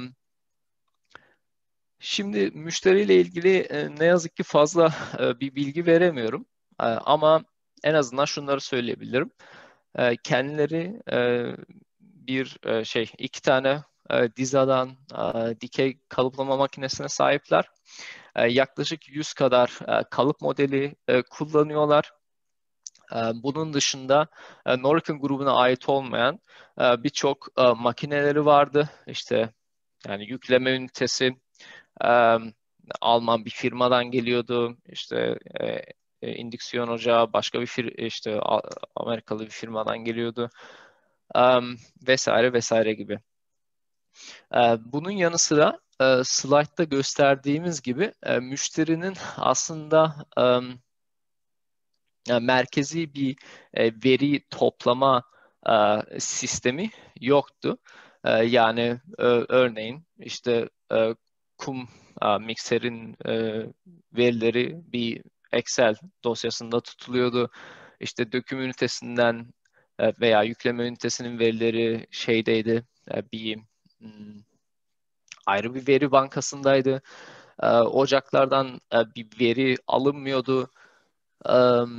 Şimdi müşteriyle ilgili e, ne yazık ki fazla e, bir bilgi veremiyorum. E, ama en azından şunları söyleyebilirim. E, kendileri e, bir e, şey iki tane e, dizadan e, dikey kalıplama makinesine sahipler. E, yaklaşık yüz kadar e, kalıp modeli e, kullanıyorlar. E, bunun dışında e, Norken grubuna ait olmayan e, birçok e, makineleri vardı. İşte yani yükleme ünitesi e, Alman bir firmadan geliyordu. İşte e, e, indüksiyon ocağı başka bir fir işte A- Amerikalı bir firmadan geliyordu. E, vesaire vesaire gibi. E, bunun yanı sıra e, slaytta gösterdiğimiz gibi e, müşterinin aslında e, yani merkezi bir e, veri toplama e, sistemi yoktu. E, yani e, örneğin işte e, kum e, mikserin e, verileri bir Excel dosyasında tutuluyordu. İşte döküm ünitesinden e, veya yükleme ünitesinin verileri şeydeydi, e, bir hmm, ayrı bir veri bankasındaydı. E, ocaklardan e, bir veri alınmıyordu. E,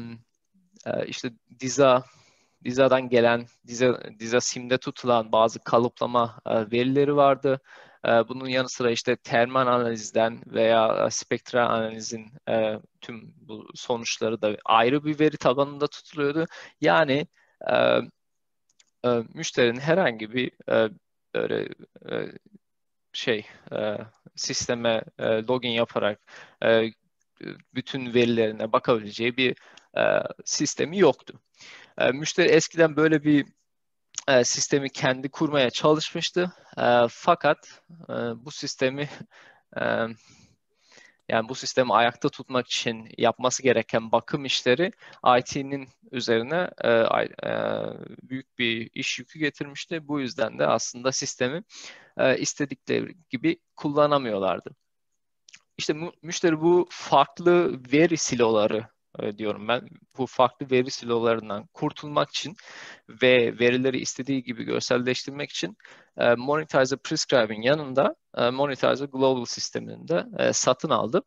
e, işte Diza, Diza'dan gelen, Diza, Diza Sim'de tutulan bazı kalıplama e, verileri vardı. E, bunun yanı sıra işte termal analizden veya e, spektral analizin e, tüm bu sonuçları da ayrı bir veri tabanında tutuluyordu. Yani e, e, müşterinin herhangi bir e, böyle e, şey e, sisteme e, login yaparak e, bütün verilerine bakabileceği bir e, sistemi yoktu. E, müşteri eskiden böyle bir e, sistemi kendi kurmaya çalışmıştı. E, fakat e, bu sistemi e, yani bu sistemi ayakta tutmak için yapması gereken bakım işleri I T'nin üzerine e, e, büyük bir iş yükü getirmişti. Bu yüzden de aslında sistemi e, istedikleri gibi kullanamıyorlardı. İşte müşteri bu farklı veri siloları e, diyorum ben. Bu farklı veri silolarından kurtulmak için ve verileri istediği gibi görselleştirmek için e, Monetizer Prescribe'in yanında e, Monetizer Global sistemini de e, satın aldı.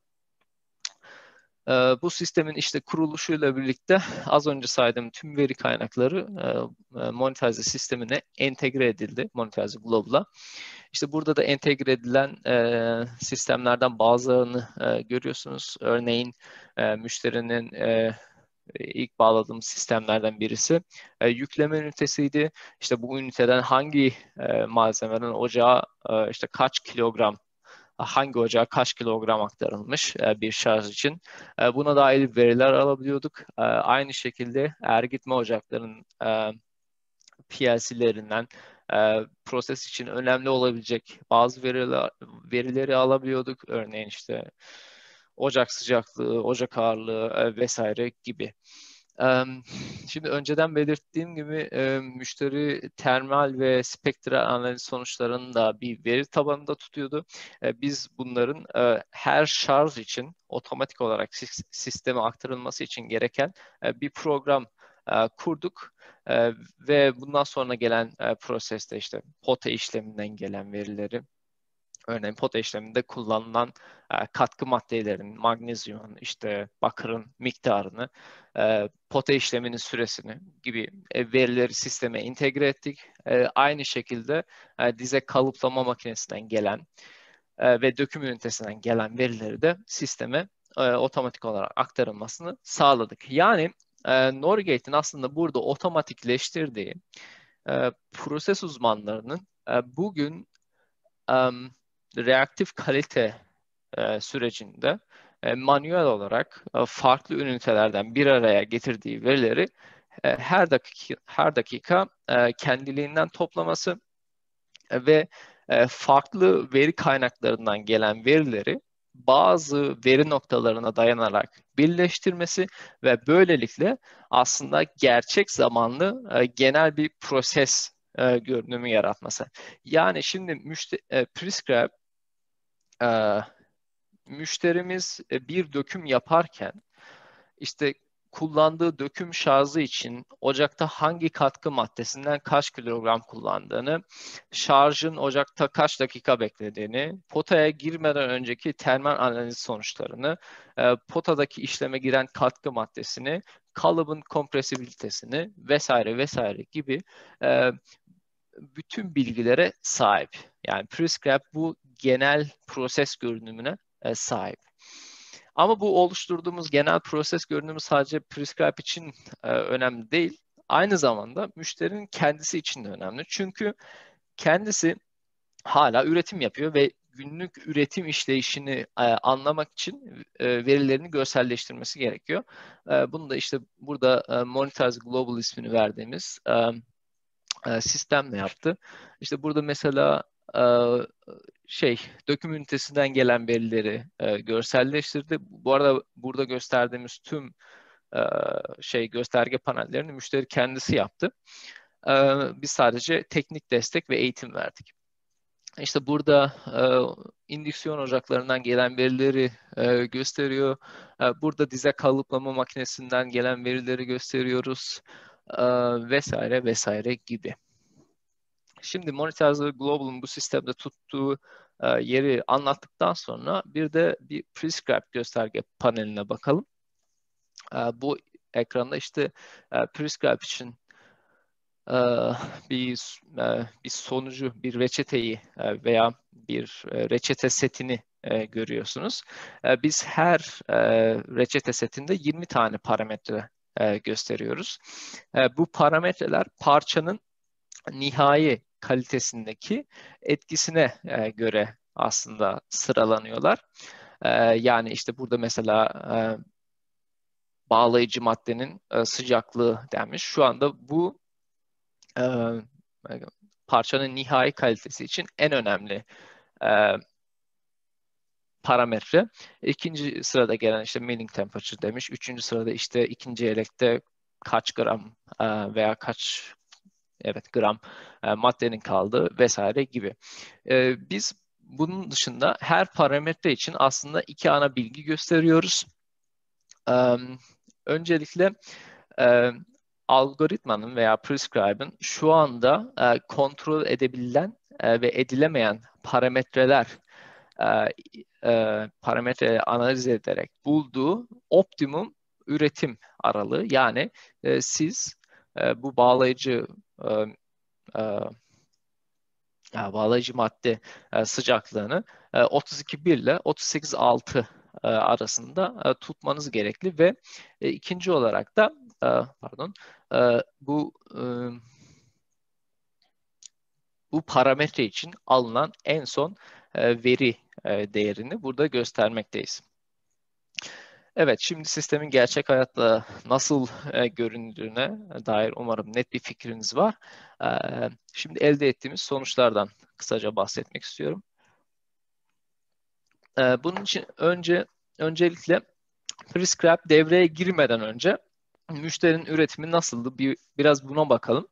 E, bu sistemin işte kuruluşuyla birlikte az önce saydığım tüm veri kaynakları e, e, Monetizer sistemine entegre edildi. Monetizer Global'a. İşte burada da entegre edilen e, sistemlerden bazılarını e, görüyorsunuz. Örneğin e, müşterinin e, ilk bağladığımız sistemlerden birisi e, yükleme ünitesiydi. İşte bu üniteden hangi e, malzemeden ocağa e, işte kaç kilogram, hangi ocağa kaç kilogram aktarılmış e, bir şarj için. E, buna dair veriler alabiliyorduk. E, aynı şekilde ergitme ocaklarının e, P L C'lerinden e, proses için önemli olabilecek bazı veriler, verileri alabiliyorduk. Örneğin işte ocak sıcaklığı, ocak ağırlığı e, vesaire gibi. E, Şimdi önceden belirttiğim gibi e, müşteri termal ve spektral analiz sonuçlarını da bir veri tabanında tutuyordu. E, biz bunların e, her şarj için otomatik olarak sisteme aktarılması için gereken e, bir program e, kurduk. Ee, ve bundan sonra gelen e, proseste işte POTA işleminden gelen verileri, örneğin POTA işleminde kullanılan e, katkı maddelerinin, magnezyumun, işte bakırın miktarını, e, POTA işleminin süresini gibi e, verileri sisteme entegre ettik. E, aynı şekilde e, dize kalıplama makinesinden gelen e, ve döküm ünitesinden gelen verileri de sisteme e, otomatik olarak aktarılmasını sağladık. Yani e, Norgate'in aslında burada otomatikleştirdiği e, proses uzmanlarının e, bugün e, reaktif kalite e, sürecinde e, manuel olarak e, farklı ünitelerden bir araya getirdiği verileri e, her dakika her dakika e, kendiliğinden toplaması ve e, farklı veri kaynaklarından gelen verileri bazı veri noktalarına dayanarak birleştirmesi ve böylelikle aslında gerçek zamanlı e, genel bir proses e, görünümü yaratması. Yani şimdi müşte- e, Prescribe e, müşterimiz e, bir döküm yaparken işte kullandığı döküm şarjı için ocakta hangi katkı maddesinden kaç kilogram kullandığını, şarjın ocakta kaç dakika beklediğini, potaya girmeden önceki termal analiz sonuçlarını, e, potadaki işleme giren katkı maddesini, kalıbın kompresibilitesini vesaire vesaire gibi e, bütün bilgilere sahip. Yani Prescribe bu genel proses görünümüne e, sahip. Ama bu oluşturduğumuz genel proses görünümü sadece Prescribe için e, önemli değil. Aynı zamanda müşterinin kendisi için de önemli. Çünkü kendisi hala üretim yapıyor ve günlük üretim işleyişini e, anlamak için e, verilerini görselleştirmesi gerekiyor. E, bunu da işte burada e, Monetize Global ismini verdiğimiz e, e, sistemle yaptı. İşte burada mesela e, şey döküm ünitesinden gelen verileri e, görselleştirdi. Bu arada burada gösterdiğimiz tüm e, şey gösterge panellerini müşteri kendisi yaptı. E, Biz sadece teknik destek ve eğitim verdik. İşte burada e, indüksiyon ocaklarından gelen verileri e, gösteriyor. E, burada dize kalıplama makinesinden gelen verileri gösteriyoruz. E, vesaire vesaire gibi. Şimdi Monetizer Global'ın bu sistemde tuttuğu e, yeri anlattıktan sonra bir de bir Prescribe gösterge paneline bakalım. E, bu ekranda işte e, Prescribe için e, bir e, bir sonucu, bir reçeteyi e, veya bir e, reçete setini e, görüyorsunuz. E, biz her e, reçete setinde yirmi tane parametre e, gösteriyoruz. E, bu parametreler parçanın nihai kalitesindeki etkisine e, göre aslında sıralanıyorlar. E, yani işte burada mesela e, bağlayıcı maddenin e, sıcaklığı denmiş. Şu anda bu e, parçanın nihai kalitesi için en önemli e, parametre. İkinci sırada gelen işte milling temperature demiş. Üçüncü sırada işte ikinci elekte kaç gram e, veya kaç evet gram e, maddenin kaldığı vesaire gibi. E, biz bunun dışında her parametre için aslında iki ana bilgi gösteriyoruz. E, öncelikle e, algoritmanın veya prescribe'ın şu anda e, kontrol edebilen e, ve edilemeyen parametreler e, e, parametreleri analiz ederek bulduğu optimum üretim aralığı. Yani e, siz e, bu bağlayıcı e, e, bağlayıcı madde e, sıcaklığını e, otuz iki bir ile otuz sekiz nokta altı e, arasında e, tutmanız gerekli ve e, ikinci olarak da e, pardon e, bu e, bu parametre için alınan en son e, veri e, değerini burada göstermekteyiz. Evet, şimdi sistemin gerçek hayatta nasıl e, göründüğüne dair umarım net bir fikriniz var. E, şimdi elde ettiğimiz sonuçlardan kısaca bahsetmek istiyorum. E, bunun için önce öncelikle prescribe devreye girmeden önce müşterinin üretimi nasıldı? Bir, biraz buna bakalım.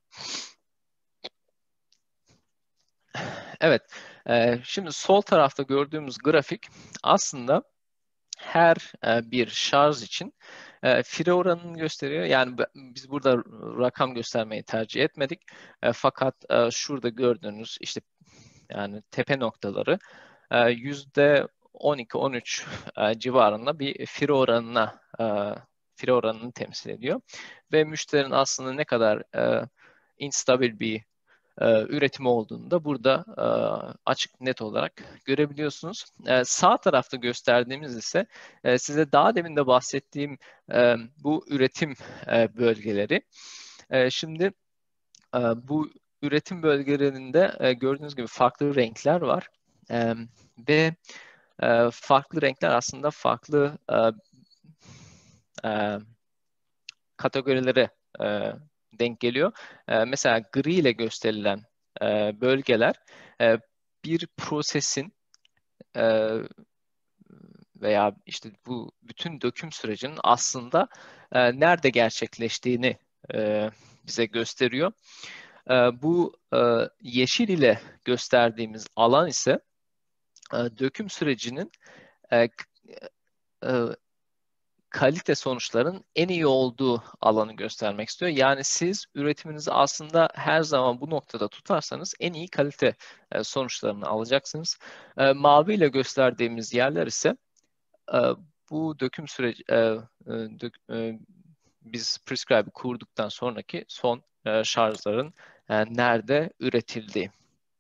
Evet, e, şimdi sol tarafta gördüğümüz grafik aslında her e, bir şarj için e, fire oranını gösteriyor. Yani biz burada rakam göstermeyi tercih etmedik. E, fakat e, şurada gördüğünüz işte yani tepe noktaları e, yüzde on iki on üç e, civarında bir fire oranına e, fire oranını temsil ediyor. Ve müşterinin aslında ne kadar e, instabil bir e, üretimi olduğunu da burada e, açık net olarak görebiliyorsunuz. E, sağ tarafta gösterdiğimiz ise e, size daha demin de bahsettiğim e, bu üretim e, bölgeleri. E, şimdi e, bu üretim bölgelerinde e, gördüğünüz gibi farklı renkler var. E, ve e, farklı renkler aslında farklı e, e, kategorilere e, denk geliyor. E, mesela gri ile gösterilen e, bölgeler e, bir prosesin e, veya işte bu bütün döküm sürecinin aslında e, nerede gerçekleştiğini e, bize gösteriyor. E, bu e, yeşil ile gösterdiğimiz alan ise e, döküm sürecinin e, e, kalite sonuçların en iyi olduğu alanı göstermek istiyor. Yani siz üretiminizi aslında her zaman bu noktada tutarsanız en iyi kalite e, sonuçlarını alacaksınız. E, mavi ile gösterdiğimiz yerler ise e, bu döküm süreci e, e, dök, e, biz prescribe'i kurduktan sonraki son e, şarjların e, nerede üretildiği.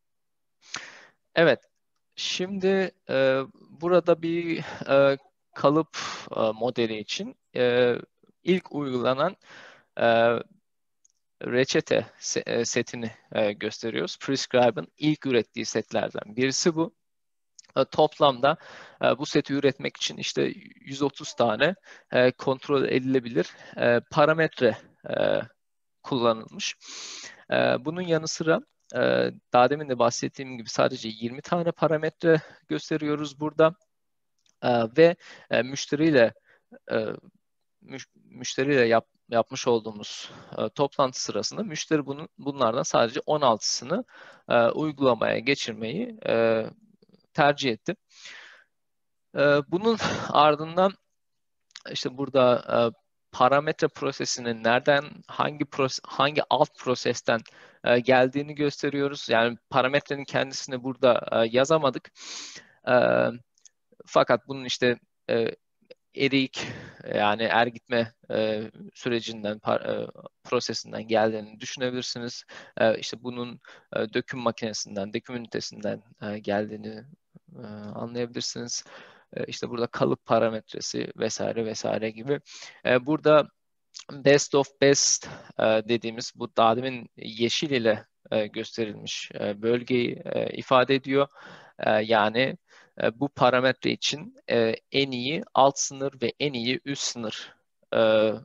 Evet, şimdi e, burada bir e, kalıp e, modeli için e, ilk uygulanan e, reçete se- e, setini e, gösteriyoruz. Prescribe'ın ilk ürettiği setlerden birisi bu. E, toplamda e, bu seti üretmek için işte yüz otuz tane e, kontrol edilebilir e, parametre e, kullanılmış. E, bunun yanı sıra e, daha demin de bahsettiğim gibi sadece yirmi tane parametre gösteriyoruz burada. E, ve e, müşteriyle e, müş, müşteriyle yap, yapmış olduğumuz e, toplantı sırasında müşteri bunun bunlardan sadece on altısını e, uygulamaya geçirmeyi e, tercih etti. E, bunun ardından işte burada e, parametre prosesinin nereden, hangi proses, hangi alt prosesten e, geldiğini gösteriyoruz. Yani parametrenin kendisini burada e, yazamadık. E, fakat bunun işte e, erik yani er gitme e, sürecinden par, e, prosesinden geldiğini düşünebilirsiniz. E, işte bunun e, döküm makinesinden, döküm ünitesinden e, geldiğini e, anlayabilirsiniz. E, işte burada kalıp parametresi vesaire vesaire gibi. E, burada best of best e, dediğimiz bu daha demin yeşil ile e, gösterilmiş e, bölgeyi e, ifade ediyor. E, yani e, bu parametre için e, en iyi alt sınır ve en iyi üst sınır e,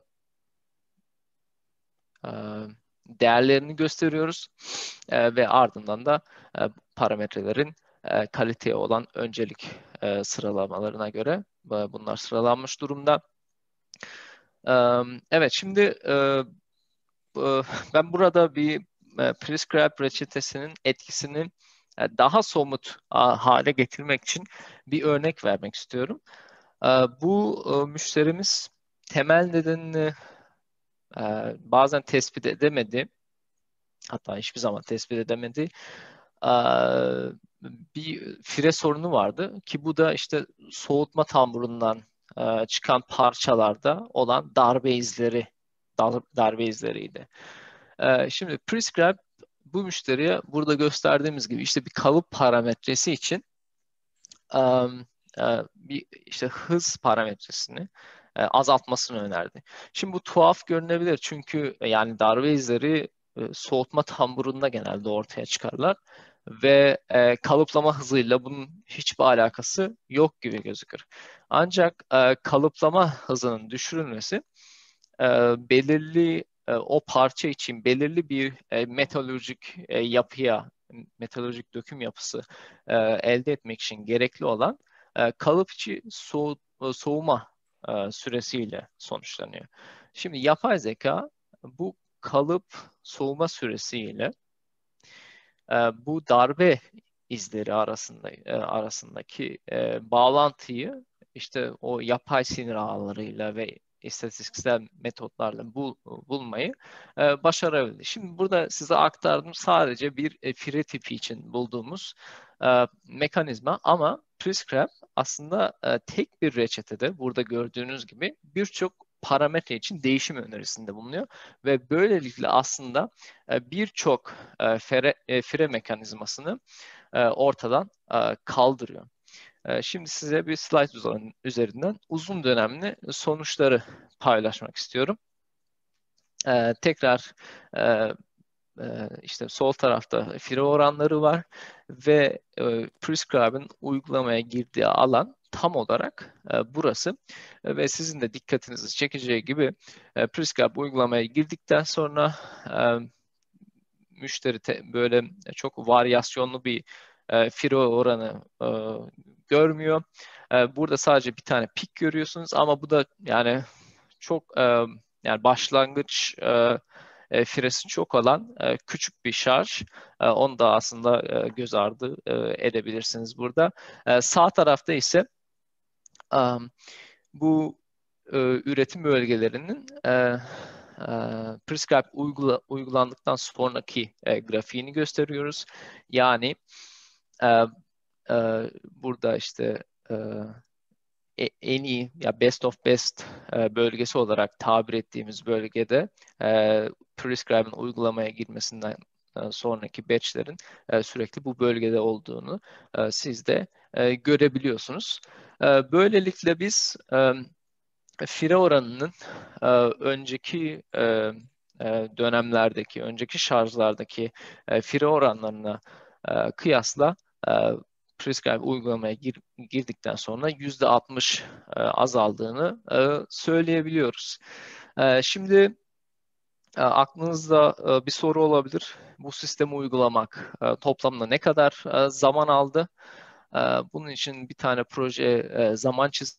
e, değerlerini gösteriyoruz. E, ve ardından da e, parametrelerin e, kaliteye olan öncelik e, sıralamalarına göre e, bunlar sıralanmış durumda. E, evet, şimdi e, e, ben burada bir e, prescribe reçetesinin etkisini e, daha somut a, hale getirmek için bir örnek vermek istiyorum. E, bu e, müşterimiz temel nedenini e, bazen tespit edemedi, hatta hiçbir zaman tespit edemedi. E, bir fire sorunu vardı ki bu da işte soğutma tamburundan e, çıkan parçalarda olan darbe izleri, dar- darbe izleriydi. E, şimdi Prescribe bu müşteriye burada gösterdiğimiz gibi işte bir kalıp parametresi için um, e, bir işte hız parametresini e, azaltmasını önerdi. Şimdi bu tuhaf görünebilir çünkü e, yani darbe izleri e, soğutma tamburunda genelde ortaya çıkarlar ve e, kalıplama hızıyla bunun hiçbir alakası yok gibi gözükür. Ancak e, kalıplama hızının düşürülmesi e, belirli e, o parça için belirli bir e, metalürjik e, yapıya, metalürjik döküm yapısı e, elde etmek için gerekli olan e, kalıp içi soğu, soğuma e, süresiyle sonuçlanıyor. Şimdi yapay zeka bu kalıp soğuma süresiyle e, bu darbe izleri arasında e, arasındaki e, bağlantıyı işte o yapay sinir ağlarıyla ve istatistiksel metotlarla bul, bulmayı e, başarabildi. Şimdi burada size aktardım sadece bir e, fire tipi için bulduğumuz e, mekanizma ama Prescribe aslında e, tek bir reçetede burada gördüğünüz gibi birçok parametre için değişim önerisinde bulunuyor ve böylelikle aslında e, birçok e, fere, e, fire mekanizmasını e, ortadan e, kaldırıyor. E, şimdi size bir slide üzerinden uzun dönemli sonuçları paylaşmak istiyorum. E, tekrar e, e, işte sol tarafta fire oranları var ve e, Prescribe'ın uygulamaya girdiği alan tam olarak e, burası. E, ve sizin de dikkatinizi çekeceği gibi e, Prescribe uygulamaya girdikten sonra e, müşteri te, böyle çok varyasyonlu bir e, fire oranı e, görmüyor. E, burada sadece bir tane pik görüyorsunuz ama bu da yani çok e, yani başlangıç e, e, firesi çok olan e, küçük bir şarj. E, onu da aslında e, göz ardı e, edebilirsiniz burada. E, sağ tarafta ise e, bu e, üretim bölgelerinin e, e, Prescribe uygula, uygulandıktan sonraki e, grafiğini gösteriyoruz. Yani e, e, burada işte e, e- en iyi ya best of best e, bölgesi olarak tabir ettiğimiz bölgede e, Prescribe'ın uygulamaya girmesinden e, sonraki batchlerin e, sürekli bu bölgede olduğunu e, siz de e, görebiliyorsunuz. E, böylelikle biz e, fire oranının e, önceki e, e, dönemlerdeki, önceki şarjlardaki e, fire oranlarına e, kıyasla e, Prescribe uygulamaya gir, girdikten sonra yüzde altmış e, azaldığını e, söyleyebiliyoruz. E, şimdi e, aklınızda e, bir soru olabilir. Bu sistemi uygulamak e, toplamda ne kadar e, zaman aldı? E, bunun için bir tane proje e, zaman çizimi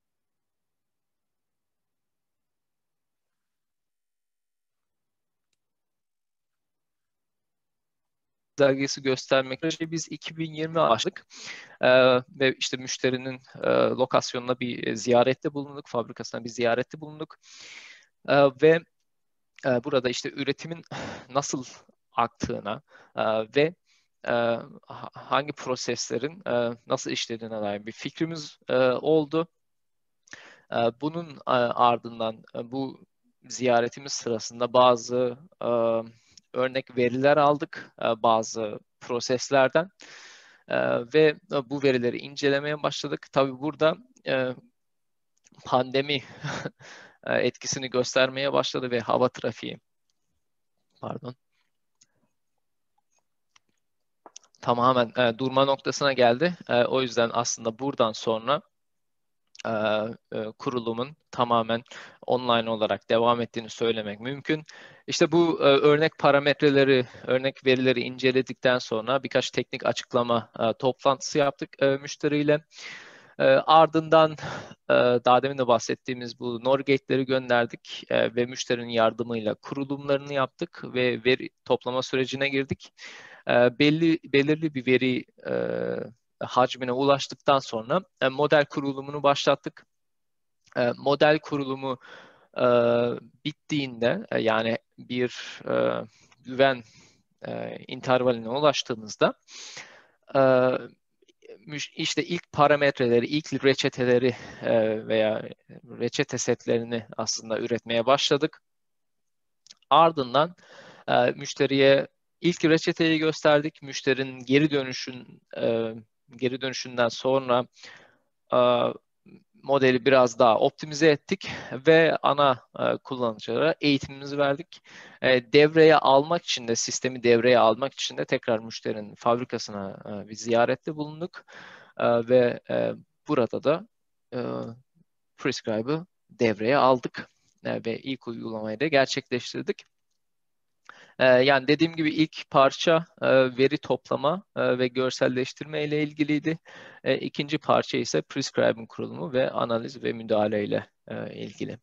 dergisi göstermek için biz iki bin yirmi başladık ee, ve işte müşterinin e, lokasyonuna bir e, ziyarette bulunduk, fabrikasına bir ziyarette bulunduk Ee, ve e, burada işte üretimin nasıl aktığına e, ve e, ha- hangi proseslerin e, nasıl işlediğine dair bir fikrimiz e, oldu. E, bunun e, ardından e, bu ziyaretimiz sırasında bazı e, örnek veriler aldık e, bazı proseslerden. E, ve bu verileri incelemeye başladık. Tabii burada e, pandemi e, etkisini göstermeye başladı ve hava trafiği, pardon, tamamen e, durma noktasına geldi. E, o yüzden aslında buradan sonra e, e, kurulumun tamamen online olarak devam ettiğini söylemek mümkün. İşte bu e, örnek parametreleri, örnek verileri inceledikten sonra birkaç teknik açıklama e, toplantısı yaptık e, müşteriyle. E, ardından e, daha demin de bahsettiğimiz bu NOR gate'leri gönderdik e, ve müşterinin yardımıyla kurulumlarını yaptık ve veri toplama sürecine girdik. E, belli belirli bir veri e, hacmine ulaştıktan sonra e, model kurulumunu başlattık E, model kurulumu e, bittiğinde e, yani bir e, güven e, intervaline ulaştığınızda e, işte ilk parametreleri, ilk reçeteleri e, veya reçete setlerini aslında üretmeye başladık. Ardından e, müşteriye ilk reçeteyi gösterdik. Müşterinin geri dönüşün e, geri dönüşünden sonra e, modeli biraz daha optimize ettik ve ana e, kullanıcılara eğitimimizi verdik. E, devreye almak için de, sistemi devreye almak için de tekrar müşterinin fabrikasına e, bir ziyarette bulunduk. E, ve e, burada da e, Prescribe'ı devreye aldık e, ve ilk uygulamayı da gerçekleştirdik. E, yani dediğim gibi ilk parça e, veri toplama e, ve görselleştirme ile ilgiliydi. E, ikinci parça ise Prescribe'ın kurulumu ve analiz ve müdahale ile e, ilgili.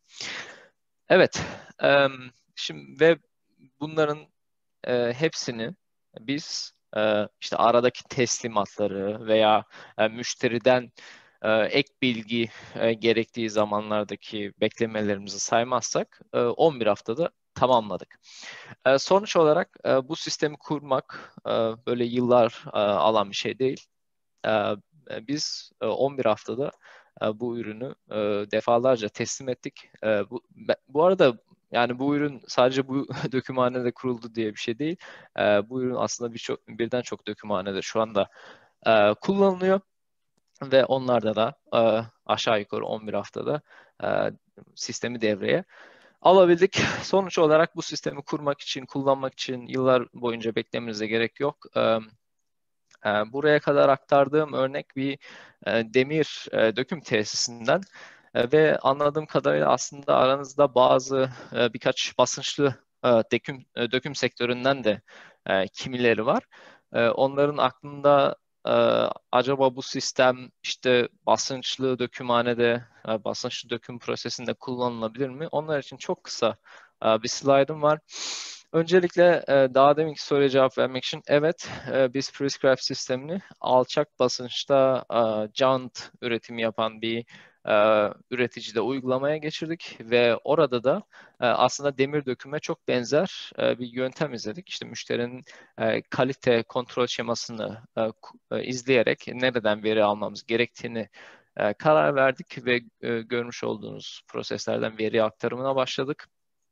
Evet, e, şimdi ve bunların e, hepsini biz e, işte aradaki teslimatları veya e, müşteriden e, ek bilgi e, gerektiği zamanlardaki beklemelerimizi saymazsak e, on bir haftada tamamladık. E, sonuç olarak e, bu sistemi kurmak e, böyle yıllar e, alan bir şey değil. E, biz e, on bir haftada e, bu ürünü e, defalarca teslim ettik. E, bu, bu arada yani bu ürün sadece bu dökümhanede kuruldu diye bir şey değil. E, bu ürün aslında birçok birden çok dökümhanede şu anda e, kullanılıyor ve onlarda da e, aşağı yukarı on bir haftada e, sistemi devreye alabildik. Sonuç olarak bu sistemi kurmak için, kullanmak için yıllar boyunca beklemenize gerek yok. E, e, buraya kadar aktardığım örnek bir e, demir e, döküm tesisinden e, ve anladığım kadarıyla aslında aranızda bazı e, birkaç basınçlı e, döküm, e, döküm sektöründen de e, kimileri var. E, onların aklında e, acaba bu sistem işte basınçlı dökümhanede, e, basınçlı döküm prosesinde kullanılabilir mi? Onlar için çok kısa e, bir slaydım var. Öncelikle e, daha deminki soruya cevap vermek için evet, e, biz Prescribe sistemini alçak basınçta e, jant üretimi yapan bir e, üreticide uygulamaya geçirdik ve orada da e, aslında demir döküme çok benzer e, bir yöntem izledik. İşte müşterinin e, kalite kontrol şemasını e, e, izleyerek nereden veri almamız gerektiğini e, karar verdik ve e, görmüş olduğunuz proseslerden veri aktarımına başladık.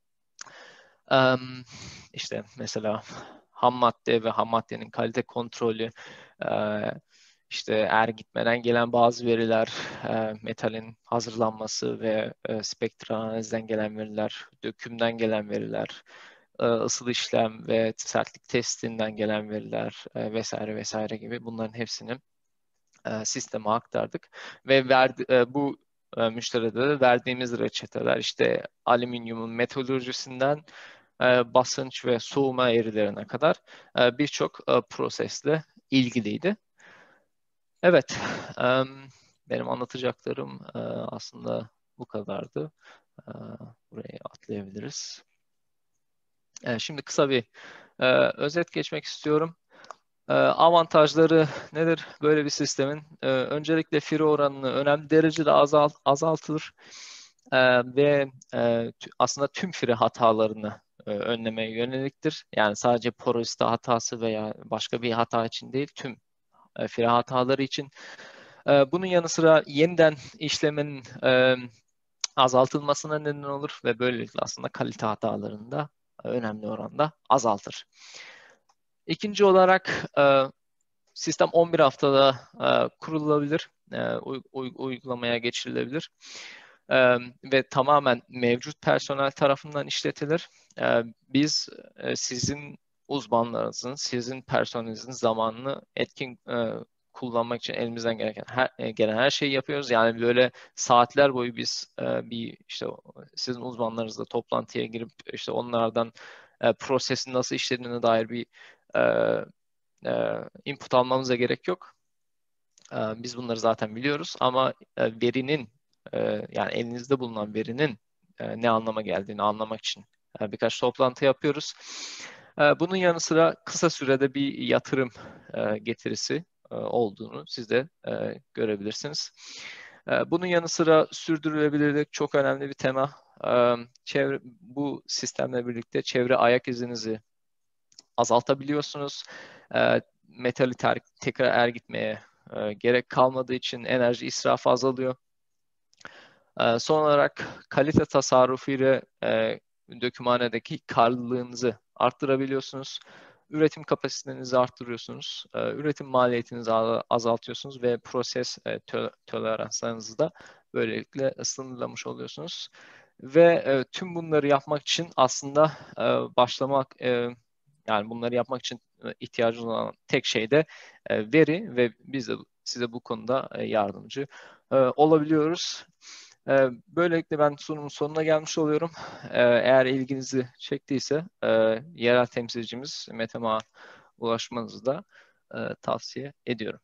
Um, işte mesela ham madde ve ham maddenin kalite kontrolü, e, işte er gitmeden gelen bazı veriler, e, metalin hazırlanması ve e, spektral analizden gelen veriler, dökümden gelen veriler, e, ısıl işlem ve sertlik testinden gelen veriler e, vesaire vesaire gibi bunların hepsini e, sisteme aktardık ve verdi, e, bu e, müşteride de verdiğimiz reçeteler işte alüminyumun metalurjisinden e, basınç ve soğuma eğrilerine kadar e, birçok e, prosesle ilgiliydi. Evet, e, benim anlatacaklarım e, aslında bu kadardı. E, buraya atlayabiliriz. E, şimdi kısa bir e, özet geçmek istiyorum. E, avantajları nedir böyle bir sistemin? E, öncelikle fire oranını önemli derecede azalt, azaltılır e, ve e, tü- aslında tüm fire hatalarını e, önlemeye yöneliktir. Yani sadece porosite hatası veya başka bir hata için değil, tüm e, fire hataları için. E, bunun yanı sıra yeniden işlemenin e, azaltılmasına neden olur ve böylelikle aslında kalite hatalarını da e, önemli oranda azaltır. İkinci olarak e, sistem on bir haftada e, kurulabilir, e, uy- uy- uygulamaya geçirilebilir e, ve tamamen mevcut personel tarafından işletilir. E, biz e, sizin uzmanlarınızın, sizin personelinizin zamanını etkin e, kullanmak için elimizden gereken her, e, gelen her şeyi yapıyoruz. Yani böyle saatler boyu biz e, bir işte sizin uzmanlarınızla toplantıya girip işte onlardan e, prosesin nasıl işlediğine dair bir e, e, input almamıza gerek yok. E, biz bunları zaten biliyoruz ama e, verinin e, yani elinizde bulunan verinin e, ne anlama geldiğini anlamak için e, birkaç toplantı yapıyoruz. E, bunun yanı sıra kısa sürede bir yatırım e, getirisi e, olduğunu siz de e, görebilirsiniz. E, bunun yanı sıra sürdürülebilirlik çok önemli bir tema. E, çevre, bu sistemle birlikte çevre ayak izinizi azaltabiliyorsunuz. E, metali ter, tekrar ergitmeye e, gerek kalmadığı için enerji israfı azalıyor. E, son olarak kalite tasarrufu ile e, dökümhanedeki karlılığınızı arttırabiliyorsunuz. Üretim kapasitenizi arttırıyorsunuz. E, üretim maliyetinizi azaltıyorsunuz ve proses e, tö- toleranslarınızı da böylelikle sınırlamış oluyorsunuz. Ve e, tüm bunları yapmak için aslında e, başlamak e, yani bunları yapmak için e, ihtiyacınız olan tek şey de e, veri ve biz de size bu konuda e, yardımcı e, olabiliyoruz. E, böylelikle ben sunumun sonuna gelmiş oluyorum. E, eğer ilginizi çektiyse e, yerel temsilcimiz Mete'ma ulaşmanızı da e, tavsiye ediyorum.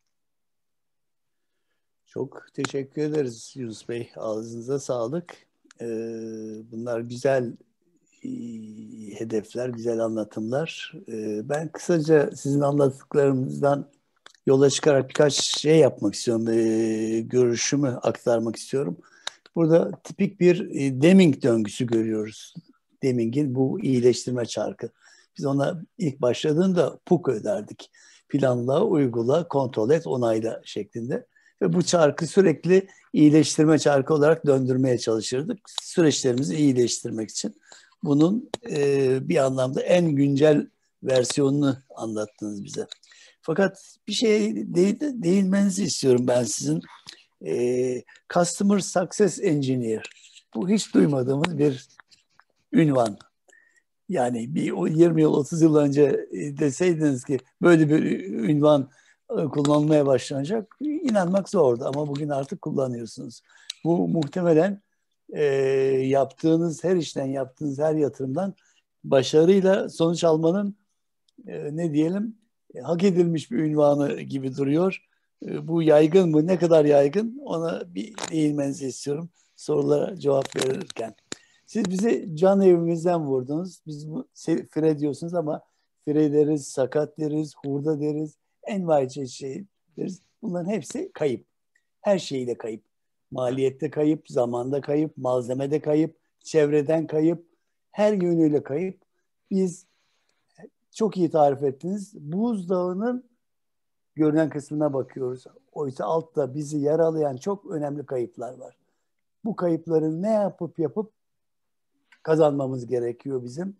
Çok teşekkür ederiz Yunus Bey. Ağzınıza sağlık. Ee, bunlar güzel e, hedefler, güzel anlatımlar. Ee, ben kısaca sizin anlattıklarınızdan yola çıkarak birkaç şey yapmak istiyorum. Ee, görüşümü aktarmak istiyorum. Burada tipik bir e, Deming döngüsü görüyoruz. Deming'in bu iyileştirme çarkı. Biz ona ilk başladığında P U K öderdik. Planla, uygula, kontrol et, onayla şeklinde. Ve bu çarkı sürekli iyileştirme çarkı olarak döndürmeye çalışırdık. Süreçlerimizi iyileştirmek için. Bunun e, bir anlamda en güncel versiyonunu anlattınız bize. Fakat bir şeye de, değinmenizi istiyorum ben sizin. E, Customer Success Engineer. Bu hiç duymadığımız bir ünvan. Yani bir yirmi yıl, otuz yıl önce deseydiniz ki böyle bir ünvan kullanılmaya başlanacak, inanmak zordu ama bugün artık kullanıyorsunuz. Bu muhtemelen e, yaptığınız her işten, yaptığınız her yatırımdan başarıyla sonuç almanın e, ne diyelim e, hak edilmiş bir ünvanı gibi duruyor. E, bu yaygın mı? Ne kadar yaygın? Ona bir değinmenizi istiyorum sorulara cevap verirken. Siz bize can evimizden vurdunuz. Biz bu fire diyorsunuz ama fire deriz, sakat deriz, hurda deriz, envai çeşit şey deriz. Bunların hepsi kayıp. Her şeyiyle kayıp. Maliyette kayıp, zamanda kayıp, malzemede kayıp, çevreden kayıp, her yönüyle kayıp. Biz çok iyi tarif ettiniz. Buzdağının görünen kısmına bakıyoruz. Oysa altta bizi yaralayan çok önemli kayıplar var. Bu kayıpları ne yapıp yapıp kazanmamız gerekiyor bizim.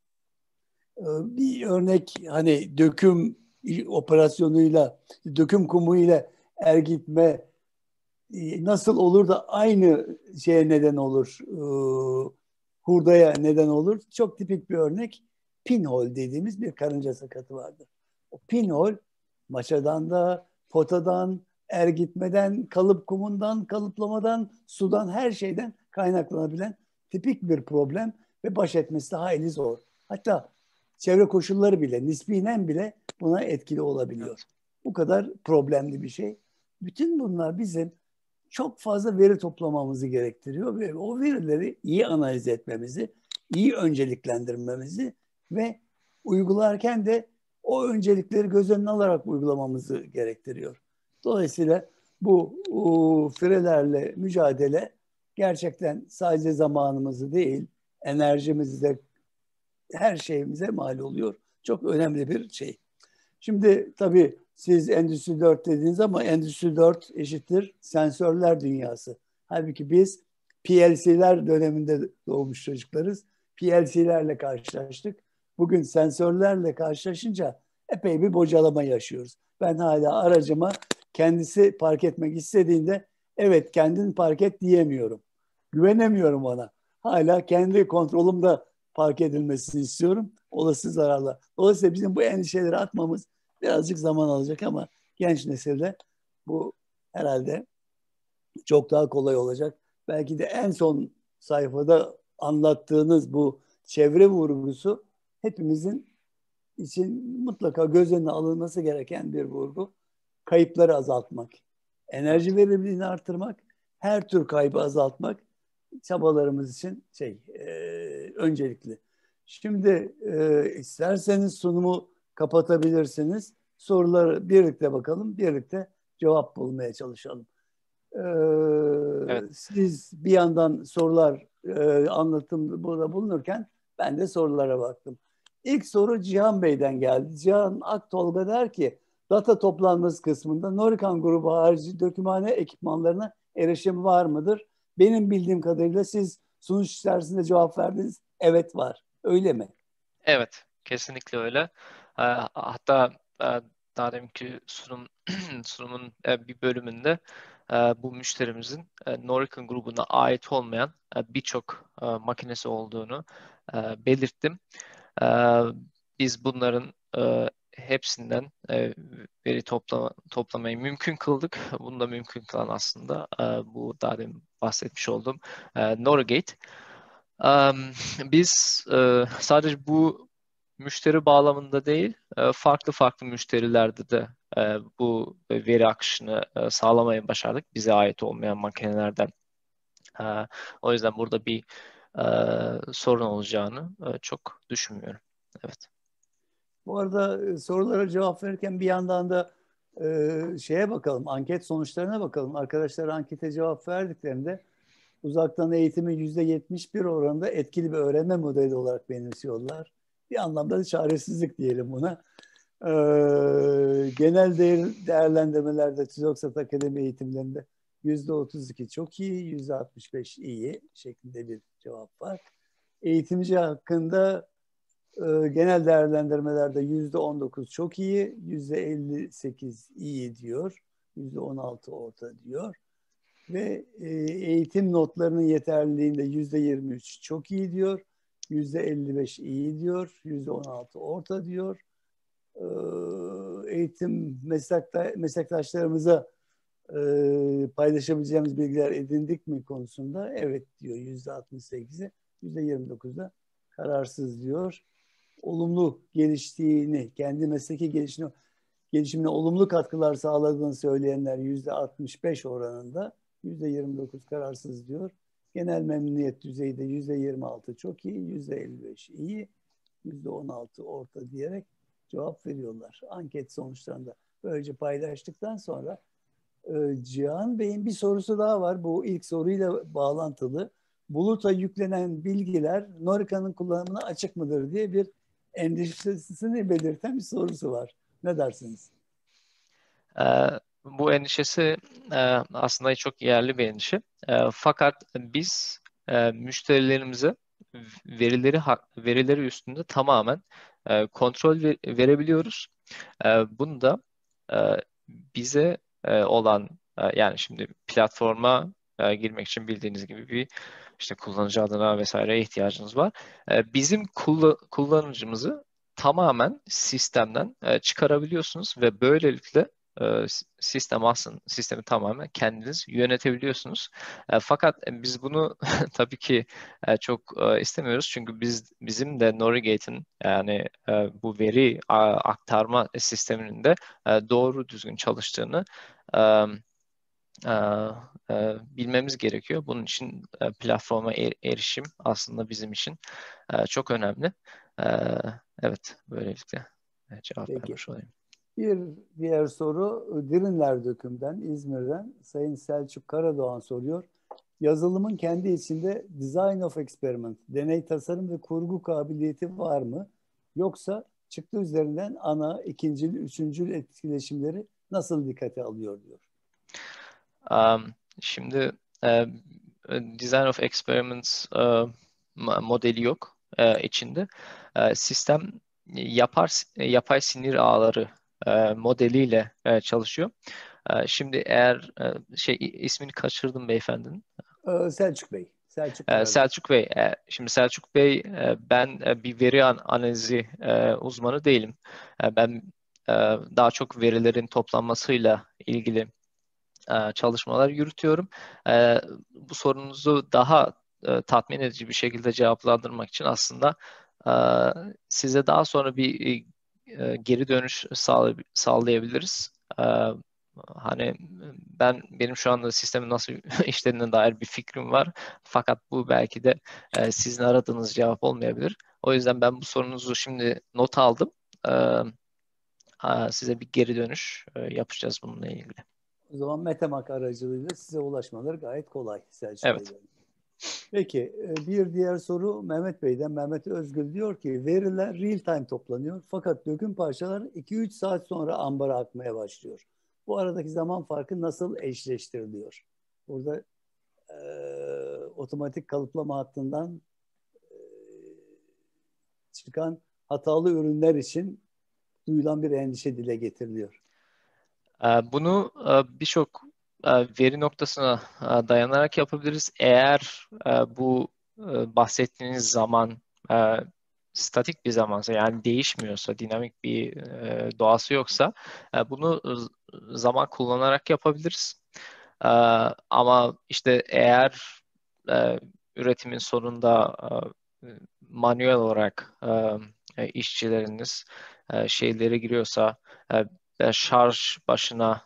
Bir örnek hani döküm operasyonuyla, döküm kumuyla ergitme nasıl olur da aynı şeye neden olur, hurdaya neden olur. Çok tipik bir örnek. Pinhole dediğimiz bir karınca sakatı vardır. O pinhole maçadan da, potadan, ergitmeden, kalıp kumundan, kalıplamadan, sudan, her şeyden kaynaklanabilen tipik bir problem ve baş etmesi de hayli zor. Hatta çevre koşulları bile, nispiyen bile buna etkili olabiliyor. Evet. Bu kadar problemli bir şey. Bütün bunlar bizim çok fazla veri toplamamızı gerektiriyor ve o verileri iyi analiz etmemizi, iyi önceliklendirmemizi ve uygularken de o öncelikleri göz önüne alarak uygulamamızı gerektiriyor. Dolayısıyla bu o, firelerle mücadele gerçekten sadece zamanımızı değil, enerjimizi de her şeyimize mal oluyor. Çok önemli bir şey. Şimdi tabii siz Endüstri dört dediniz ama Endüstri dört eşittir sensörler dünyası. Halbuki biz P L C'ler döneminde doğmuş çocuklarız. P L C'lerle karşılaştık. Bugün sensörlerle karşılaşınca epey bir bocalama yaşıyoruz. Ben hala aracıma kendisi park etmek istediğinde evet kendin park et diyemiyorum. Güvenemiyorum ona. Hala kendi kontrolümde park edilmesini istiyorum. Olası zararlar. Dolayısıyla bizim bu endişeleri atmamız birazcık zaman alacak ama genç nesilde bu herhalde çok daha kolay olacak. Belki de en son sayfada anlattığınız bu çevre vurgusu hepimizin için mutlaka göz önüne alınması gereken bir vurgu. Kayıpları azaltmak, Evet. enerji verimliliğini artırmak, her tür kaybı azaltmak çabalarımız için şey e, öncelikli. Şimdi e, isterseniz sunumu kapatabilirsiniz. Soruları birlikte bakalım, birlikte cevap bulmaya çalışalım. Evet. Siz bir yandan sorular e, anlatım burada bulunurken ben de sorulara baktım. İlk soru Cihan Bey'den geldi. Cihan Aktolga der ki data toplanması kısmında Norican grubu harici dökümhane ekipmanlarına erişim var mıdır? Benim bildiğim kadarıyla siz sunuş içerisinde cevap verdiniz. Evet var. Öyle mi? Evet, kesinlikle öyle. Ee, Hatta e, daha deminki sunum sunumun e, bir bölümünde e, bu müşterimizin e, Norican grubuna ait olmayan e, birçok e, makinesi olduğunu e, belirttim. E, Biz bunların e, hepsinden e, veri topla, toplamayı mümkün kıldık. Bunu da mümkün kılan aslında e, bu daha demin bahsetmiş olduğum e, Norgate. Em, Biz e, sadece bu müşteri bağlamında değil, e, farklı farklı müşterilerde de e, bu veri akışını e, sağlamayı başardık. Bize ait olmayan makinelerden. E, O yüzden burada bir e, sorun olacağını e, çok düşünmüyorum. Evet. Bu arada e, sorulara cevap verirken bir yandan da e, şeye bakalım, anket sonuçlarına bakalım. Arkadaşlar ankete cevap verdiklerinde uzaktan eğitimi yüzde yetmiş bir oranında etkili bir öğrenme modeli olarak benimsiyorlar. Bir anlamda da çaresizlik diyelim buna. Ee, genel değer, değerlendirmelerde TÜZOKSAT Akademi eğitimlerinde yüzde otuz iki çok iyi, yüzde altmış beş iyi şeklinde bir cevap var. Eğitimci hakkında e, genel değerlendirmelerde yüzde on dokuz çok iyi, yüzde elli sekiz iyi diyor, yüzde on altı orta diyor. Ve e, eğitim notlarının yeterliliğinde yüzde yirmi üç çok iyi diyor, yüzde elli beş iyi diyor, yüzde on altı orta diyor. E, eğitim meslekta, meslektaşlarımıza e, paylaşabileceğimiz bilgiler edindik mi konusunda evet diyor yüzde altmış sekizi, yüzde yirmi dokuzda kararsız diyor. Olumlu geliştiğini, kendi mesleki gelişimine, gelişimine olumlu katkılar sağladığını söyleyenler yüzde altmış beş oranında, yüzde yirmi dokuz kararsız diyor. Genel memnuniyet düzeyi de yüzde yirmi altı çok iyi, yüzde elli beş iyi, yüzde on altı orta diyerek cevap veriyorlar. Anket sonuçlarında böylece paylaştıktan sonra e, Cihan Bey'in bir sorusu daha var. Bu ilk soruyla bağlantılı. Buluta yüklenen bilgiler Norica'nın kullanımına açık mıdır diye bir endişesini belirten bir sorusu var. Ne dersiniz? E, Bu endişesi e, aslında çok yerli bir endişe. E, fakat biz e, müşterilerimize verileri verileri üstünde tamamen e, kontrol ver, verebiliyoruz. E, bunu da e, bize e, olan e, yani şimdi platforma e, girmek için bildiğiniz gibi bir işte kullanıcı adına vesaire ihtiyacınız var. E, bizim kulla- kullanıcımızı tamamen sistemden e, çıkarabiliyorsunuz ve böylelikle e, sistem aslında sistemi tamamen kendiniz yönetebiliyorsunuz. E, fakat biz bunu tabii ki e, çok e, istemiyoruz çünkü biz bizim de Norigate'in yani e, bu veri a, aktarma sisteminin de e, doğru düzgün çalıştığını e, e, e, bilmemiz gerekiyor. Bunun için e, platforma er- erişim aslında bizim için e, çok önemli. E, evet, böylelikle e, cevap Peki. vermiş olayım. Bir diğer soru Dirinler Döküm'den, İzmir'den Sayın Selçuk Karadoğan soruyor. Yazılımın kendi içinde design of experiment, deney tasarım ve kurgu kabiliyeti var mı? Yoksa çıktı üzerinden ana, ikincil, üçüncül etkileşimleri nasıl dikkate alıyor diyor. Um, şimdi e, Design of Experiments e, ma- modeli yok e, içinde. E, sistem yapar yapay sinir ağları e, modeliyle e, çalışıyor. E, şimdi eğer e, şey ismini kaçırdım beyefendinin. Ee, Selçuk Bey, Selçuk E, Karadoğan. Selçuk Bey, e, şimdi Selçuk Bey, e, ben e, bir veri an- analizi e, uzmanı değilim. E, ben e, daha çok verilerin toplanmasıyla ilgili e, çalışmalar yürütüyorum. E, Bu sorunuzu daha e, tatmin edici bir şekilde cevaplandırmak için aslında e, size daha sonra bir e, geri dönüş sağlay- sağlayabiliriz. E, Hani ben benim şu anda sistemin nasıl işlediğine dair bir fikrim var. Fakat bu belki de e, sizin aradığınız cevap olmayabilir. O yüzden ben bu sorunuzu şimdi not aldım. E, a- Size bir geri dönüş e, yapacağız bununla ilgili. O zaman Metamask aracılığıyla size ulaşmaları gayet kolay Selçuk Evet. Bey'den. Peki bir diğer soru Mehmet Bey'den. Mehmet Özgül diyor ki veriler real time toplanıyor fakat döküm parçaları iki üç saat sonra ambara akmaya başlıyor. Bu aradaki zaman farkı nasıl eşleştiriliyor? Burada e, otomatik kalıplama hattından e, çıkan hatalı ürünler için duyulan bir endişe dile getiriliyor. Bunu birçok veri noktasına dayanarak yapabiliriz. Eğer bu bahsettiğiniz zaman statik bir zamansa, yani değişmiyorsa, dinamik bir doğası yoksa bunu zaman kullanarak yapabiliriz. Ama işte eğer üretimin sonunda manuel olarak işçileriniz şeylere giriyorsa, şarj başına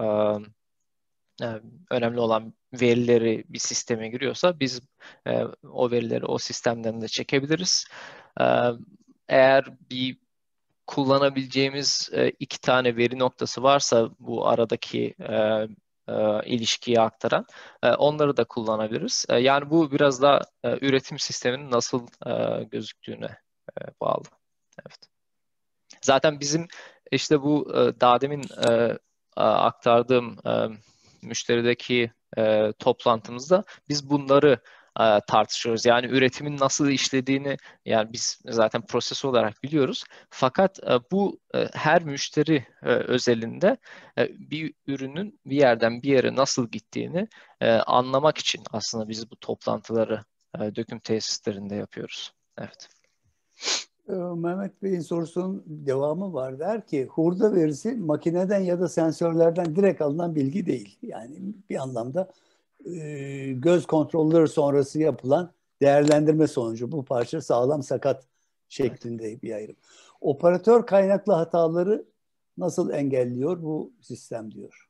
önemli olan verileri bir sisteme giriyorsa biz o verileri o sistemden de çekebiliriz. Eğer bir kullanabileceğimiz iki tane veri noktası varsa bu aradaki ilişkiyi aktaran onları da kullanabiliriz. Yani bu biraz da üretim sisteminin nasıl gözüktüğüne bağlı. Evet. Zaten bizim işte bu e, daha demin e, aktardığım e, müşterideki e, toplantımızda biz bunları e, tartışıyoruz. Yani üretimin nasıl işlediğini, yani biz zaten proses olarak biliyoruz. Fakat e, bu e, her müşteri e, özelinde e, bir ürünün bir yerden bir yere nasıl gittiğini e, anlamak için aslında biz bu toplantıları e, döküm tesislerinde yapıyoruz. Evet. Mehmet Bey'in sorusunun devamı var. Der ki hurda verisi makineden ya da sensörlerden direkt alınan bilgi değil. Yani bir anlamda e, göz kontrolleri sonrası yapılan değerlendirme sonucu bu parça sağlam sakat Evet. şeklinde bir ayrım. Operatör kaynaklı hataları nasıl engelliyor bu sistem diyor.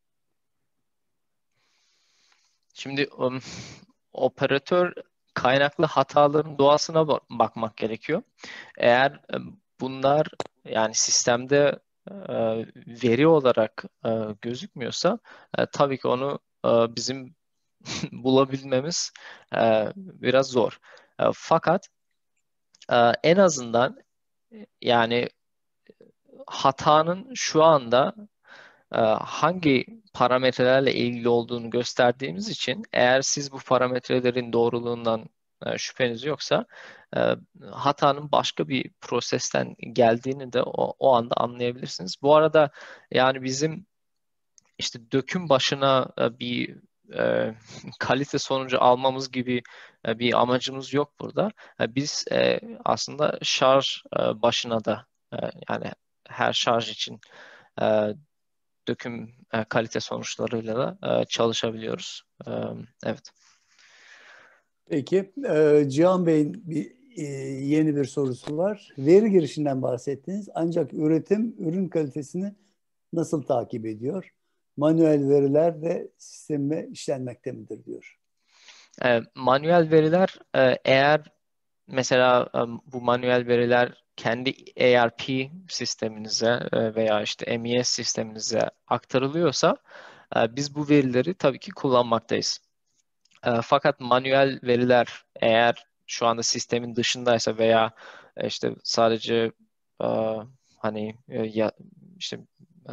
Şimdi um, operatör kaynaklı hataların doğasına bak- bakmak gerekiyor. Eğer e, bunlar yani sistemde e, veri olarak e, gözükmüyorsa e, tabii ki onu e, bizim bulabilmemiz e, biraz zor. E, fakat e, en azından yani hatanın şu anda e, hangi parametrelerle ilgili olduğunu gösterdiğimiz için eğer siz bu parametrelerin doğruluğundan e, şüpheniz yoksa e, hatanın başka bir prosesten geldiğini de o, o anda anlayabilirsiniz. Bu arada yani bizim işte döküm başına e, bir e, kalite sonucu almamız gibi e, bir amacımız yok burada. E, biz e, aslında şarj e, başına da e, yani her şarj için e, döküm e, kalite sonuçlarıyla da e, çalışabiliyoruz. E, evet. Peki e, Cihan Bey'in bir, e, yeni bir sorusu var. Veri girişinden bahsettiniz ancak üretim ürün kalitesini nasıl takip ediyor? Manuel veriler de sisteme işlenmekte midir diyor. E, manuel veriler e, eğer mesela e, bu manuel veriler kendi E R P sisteminize e, veya işte M E S sisteminize aktarılıyorsa e, biz bu verileri tabii ki kullanmaktayız. E, fakat manuel veriler eğer şu anda sistemin dışındaysa veya e, işte sadece e, hani e, ya işte e,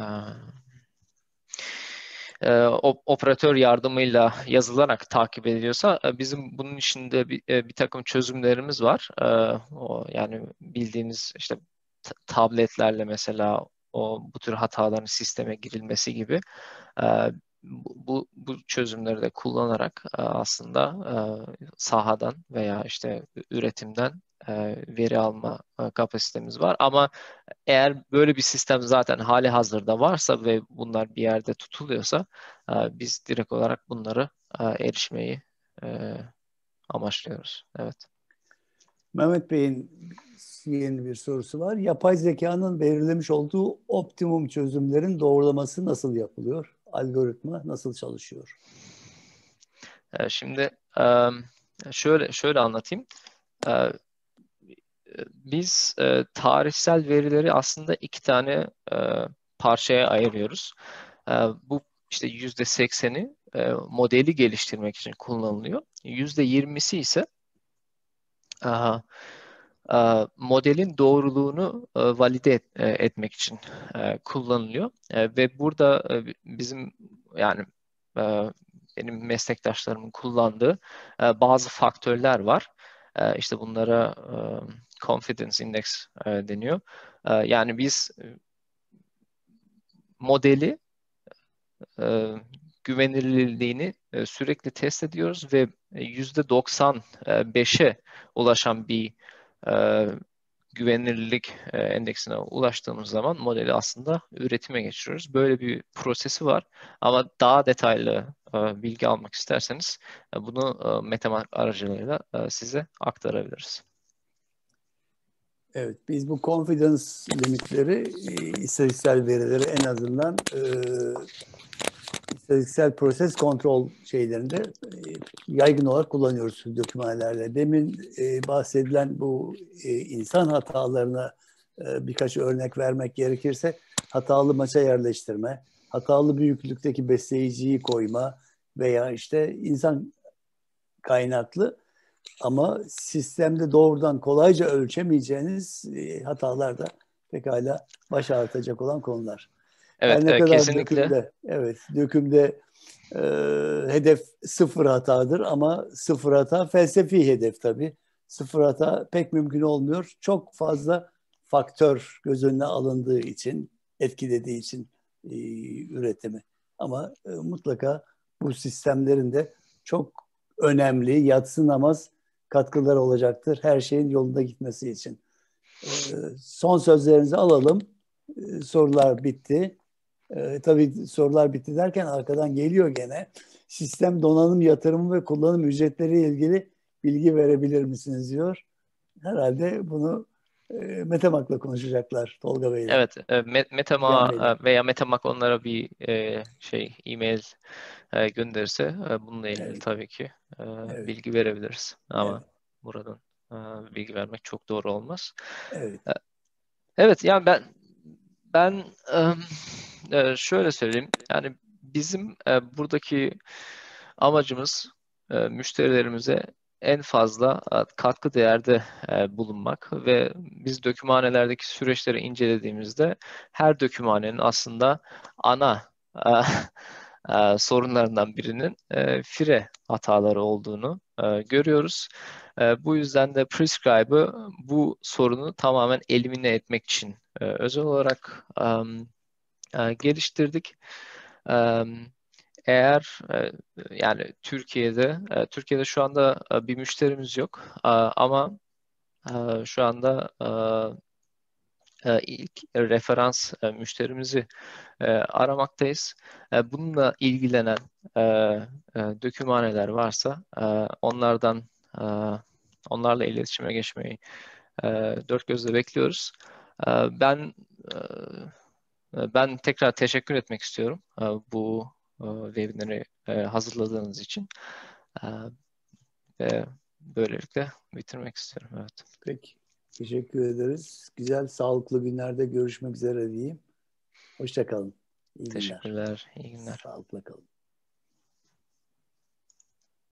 e, op- operatör yardımıyla yazılarak takip ediliyorsa e, bizim bunun içinde bir, e, bir takım çözümlerimiz var. E, o yani bildiğiniz işte t- tabletlerle mesela o bu tür hataların sisteme girilmesi gibi e, bu, bu bu çözümleri de kullanarak e, aslında e, sahadan veya işte üretimden e, veri alma e, kapasitemiz var. Ama eğer böyle bir sistem zaten hali hazırda varsa ve bunlar bir yerde tutuluyorsa e, biz direkt olarak bunları e, erişmeyi e, amaçlıyoruz. Evet. Mehmet Bey'in yeni bir sorusu var. Yapay zekanın belirlemiş olduğu optimum çözümlerin doğrulaması nasıl yapılıyor? Algoritma nasıl çalışıyor? E, şimdi e, şöyle şöyle anlatayım. E, Biz e, tarihsel verileri aslında iki tane e, parçaya ayırıyoruz. E, bu işte yüzde sekseni e, modeli geliştirmek için kullanılıyor. Yüzde yirmisi ise aha, e, modelin doğruluğunu e, valide et- e, etmek için e, kullanılıyor. E, ve burada e, bizim yani e, benim meslektaşlarımın kullandığı e, bazı faktörler var. E, işte bunlara e, confidence index e, deniyor. E, yani biz e, modeli e, güvenilirliğini e, sürekli test ediyoruz ve yüzde doksan beşe ulaşan bir e, güvenilirlik e, endeksine ulaştığımız zaman modeli aslında üretime geçiriyoruz. Böyle bir prosesi var. Ama daha detaylı e, bilgi almak isterseniz e, bunu e, MetaMask aracılığıyla e, size aktarabiliriz. Evet, biz bu confidence limitleri, e, istatistiksel verileri en azından e, istatistiksel proses kontrol şeylerinde e, yaygın olarak kullanıyoruz dokümanlarla. Demin e, bahsedilen bu e, insan hatalarına e, birkaç örnek vermek gerekirse hatalı maça yerleştirme, hatalı büyüklükteki besleyiciyi koyma veya işte insan kaynaklı ama sistemde doğrudan kolayca ölçemeyeceğiniz e, hatalar da pekala baş ağrıtacak olan konular. Her Evet, ne e, kadar kesinlikle. dökümde, evet, dökümde e, hedef sıfır hatadır ama sıfır hata felsefi hedef tabii. Sıfır hata pek mümkün olmuyor. Çok fazla faktör göz önüne alındığı için, etkilediği için e, üretimi. Ama e, mutlaka bu sistemlerin de çok önemli, yadsınamaz katkıları olacaktır her şeyin yolunda gitmesi için. E, son sözlerinizi alalım. E, sorular bitti. E, tabii sorular bitti derken arkadan geliyor gene. Sistem donanım yatırımı ve kullanım ücretleriyle ilgili bilgi verebilir misiniz diyor. Herhalde bunu e, Metemak'la konuşacaklar Tolga Bey'le, Evet, e, Me- Can Metama Bey'le. e, veya Metamask onlara bir e, şey e-mail e, gönderirse e, bununla ilgili Evet, tabii ki e, evet, bilgi verebiliriz. Ama evet, buradan e, bilgi vermek çok doğru olmaz. evet. E, evet, yani ben ben e, e, şöyle söyleyeyim. Yani bizim e, buradaki amacımız e, müşterilerimize en fazla e, katkı değerde e, bulunmak ve biz dokümanelerdeki süreçleri incelediğimizde her dokümanenin aslında ana e, e, sorunlarından birinin e, fire hataları olduğunu e, görüyoruz. E, bu yüzden de Prescribe'ı bu sorunu tamamen elimine etmek için e, özel olarak um, e, geliştirdik. Um, eğer e, yani Türkiye'de e, Türkiye'de şu anda e, bir müşterimiz yok. E, ama e, şu anda e, e, ilk referans e, müşterimizi e, aramaktayız. E, bununla ilgilenen e, e, dokümaneler varsa e, onlardan e, onlarla iletişime geçmeyi e, dört gözle bekliyoruz. E, ben e, ben tekrar teşekkür etmek istiyorum e, bu e, webinarı e, hazırladığınız için. E, ve böylelikle bitirmek istiyorum. Evet. Peki. Teşekkür ederiz. Güzel, sağlıklı günlerde görüşmek üzere diyeyim. Hoşça kalın. İyi günler. Teşekkürler. İyi günler. Sağlıkla kalın.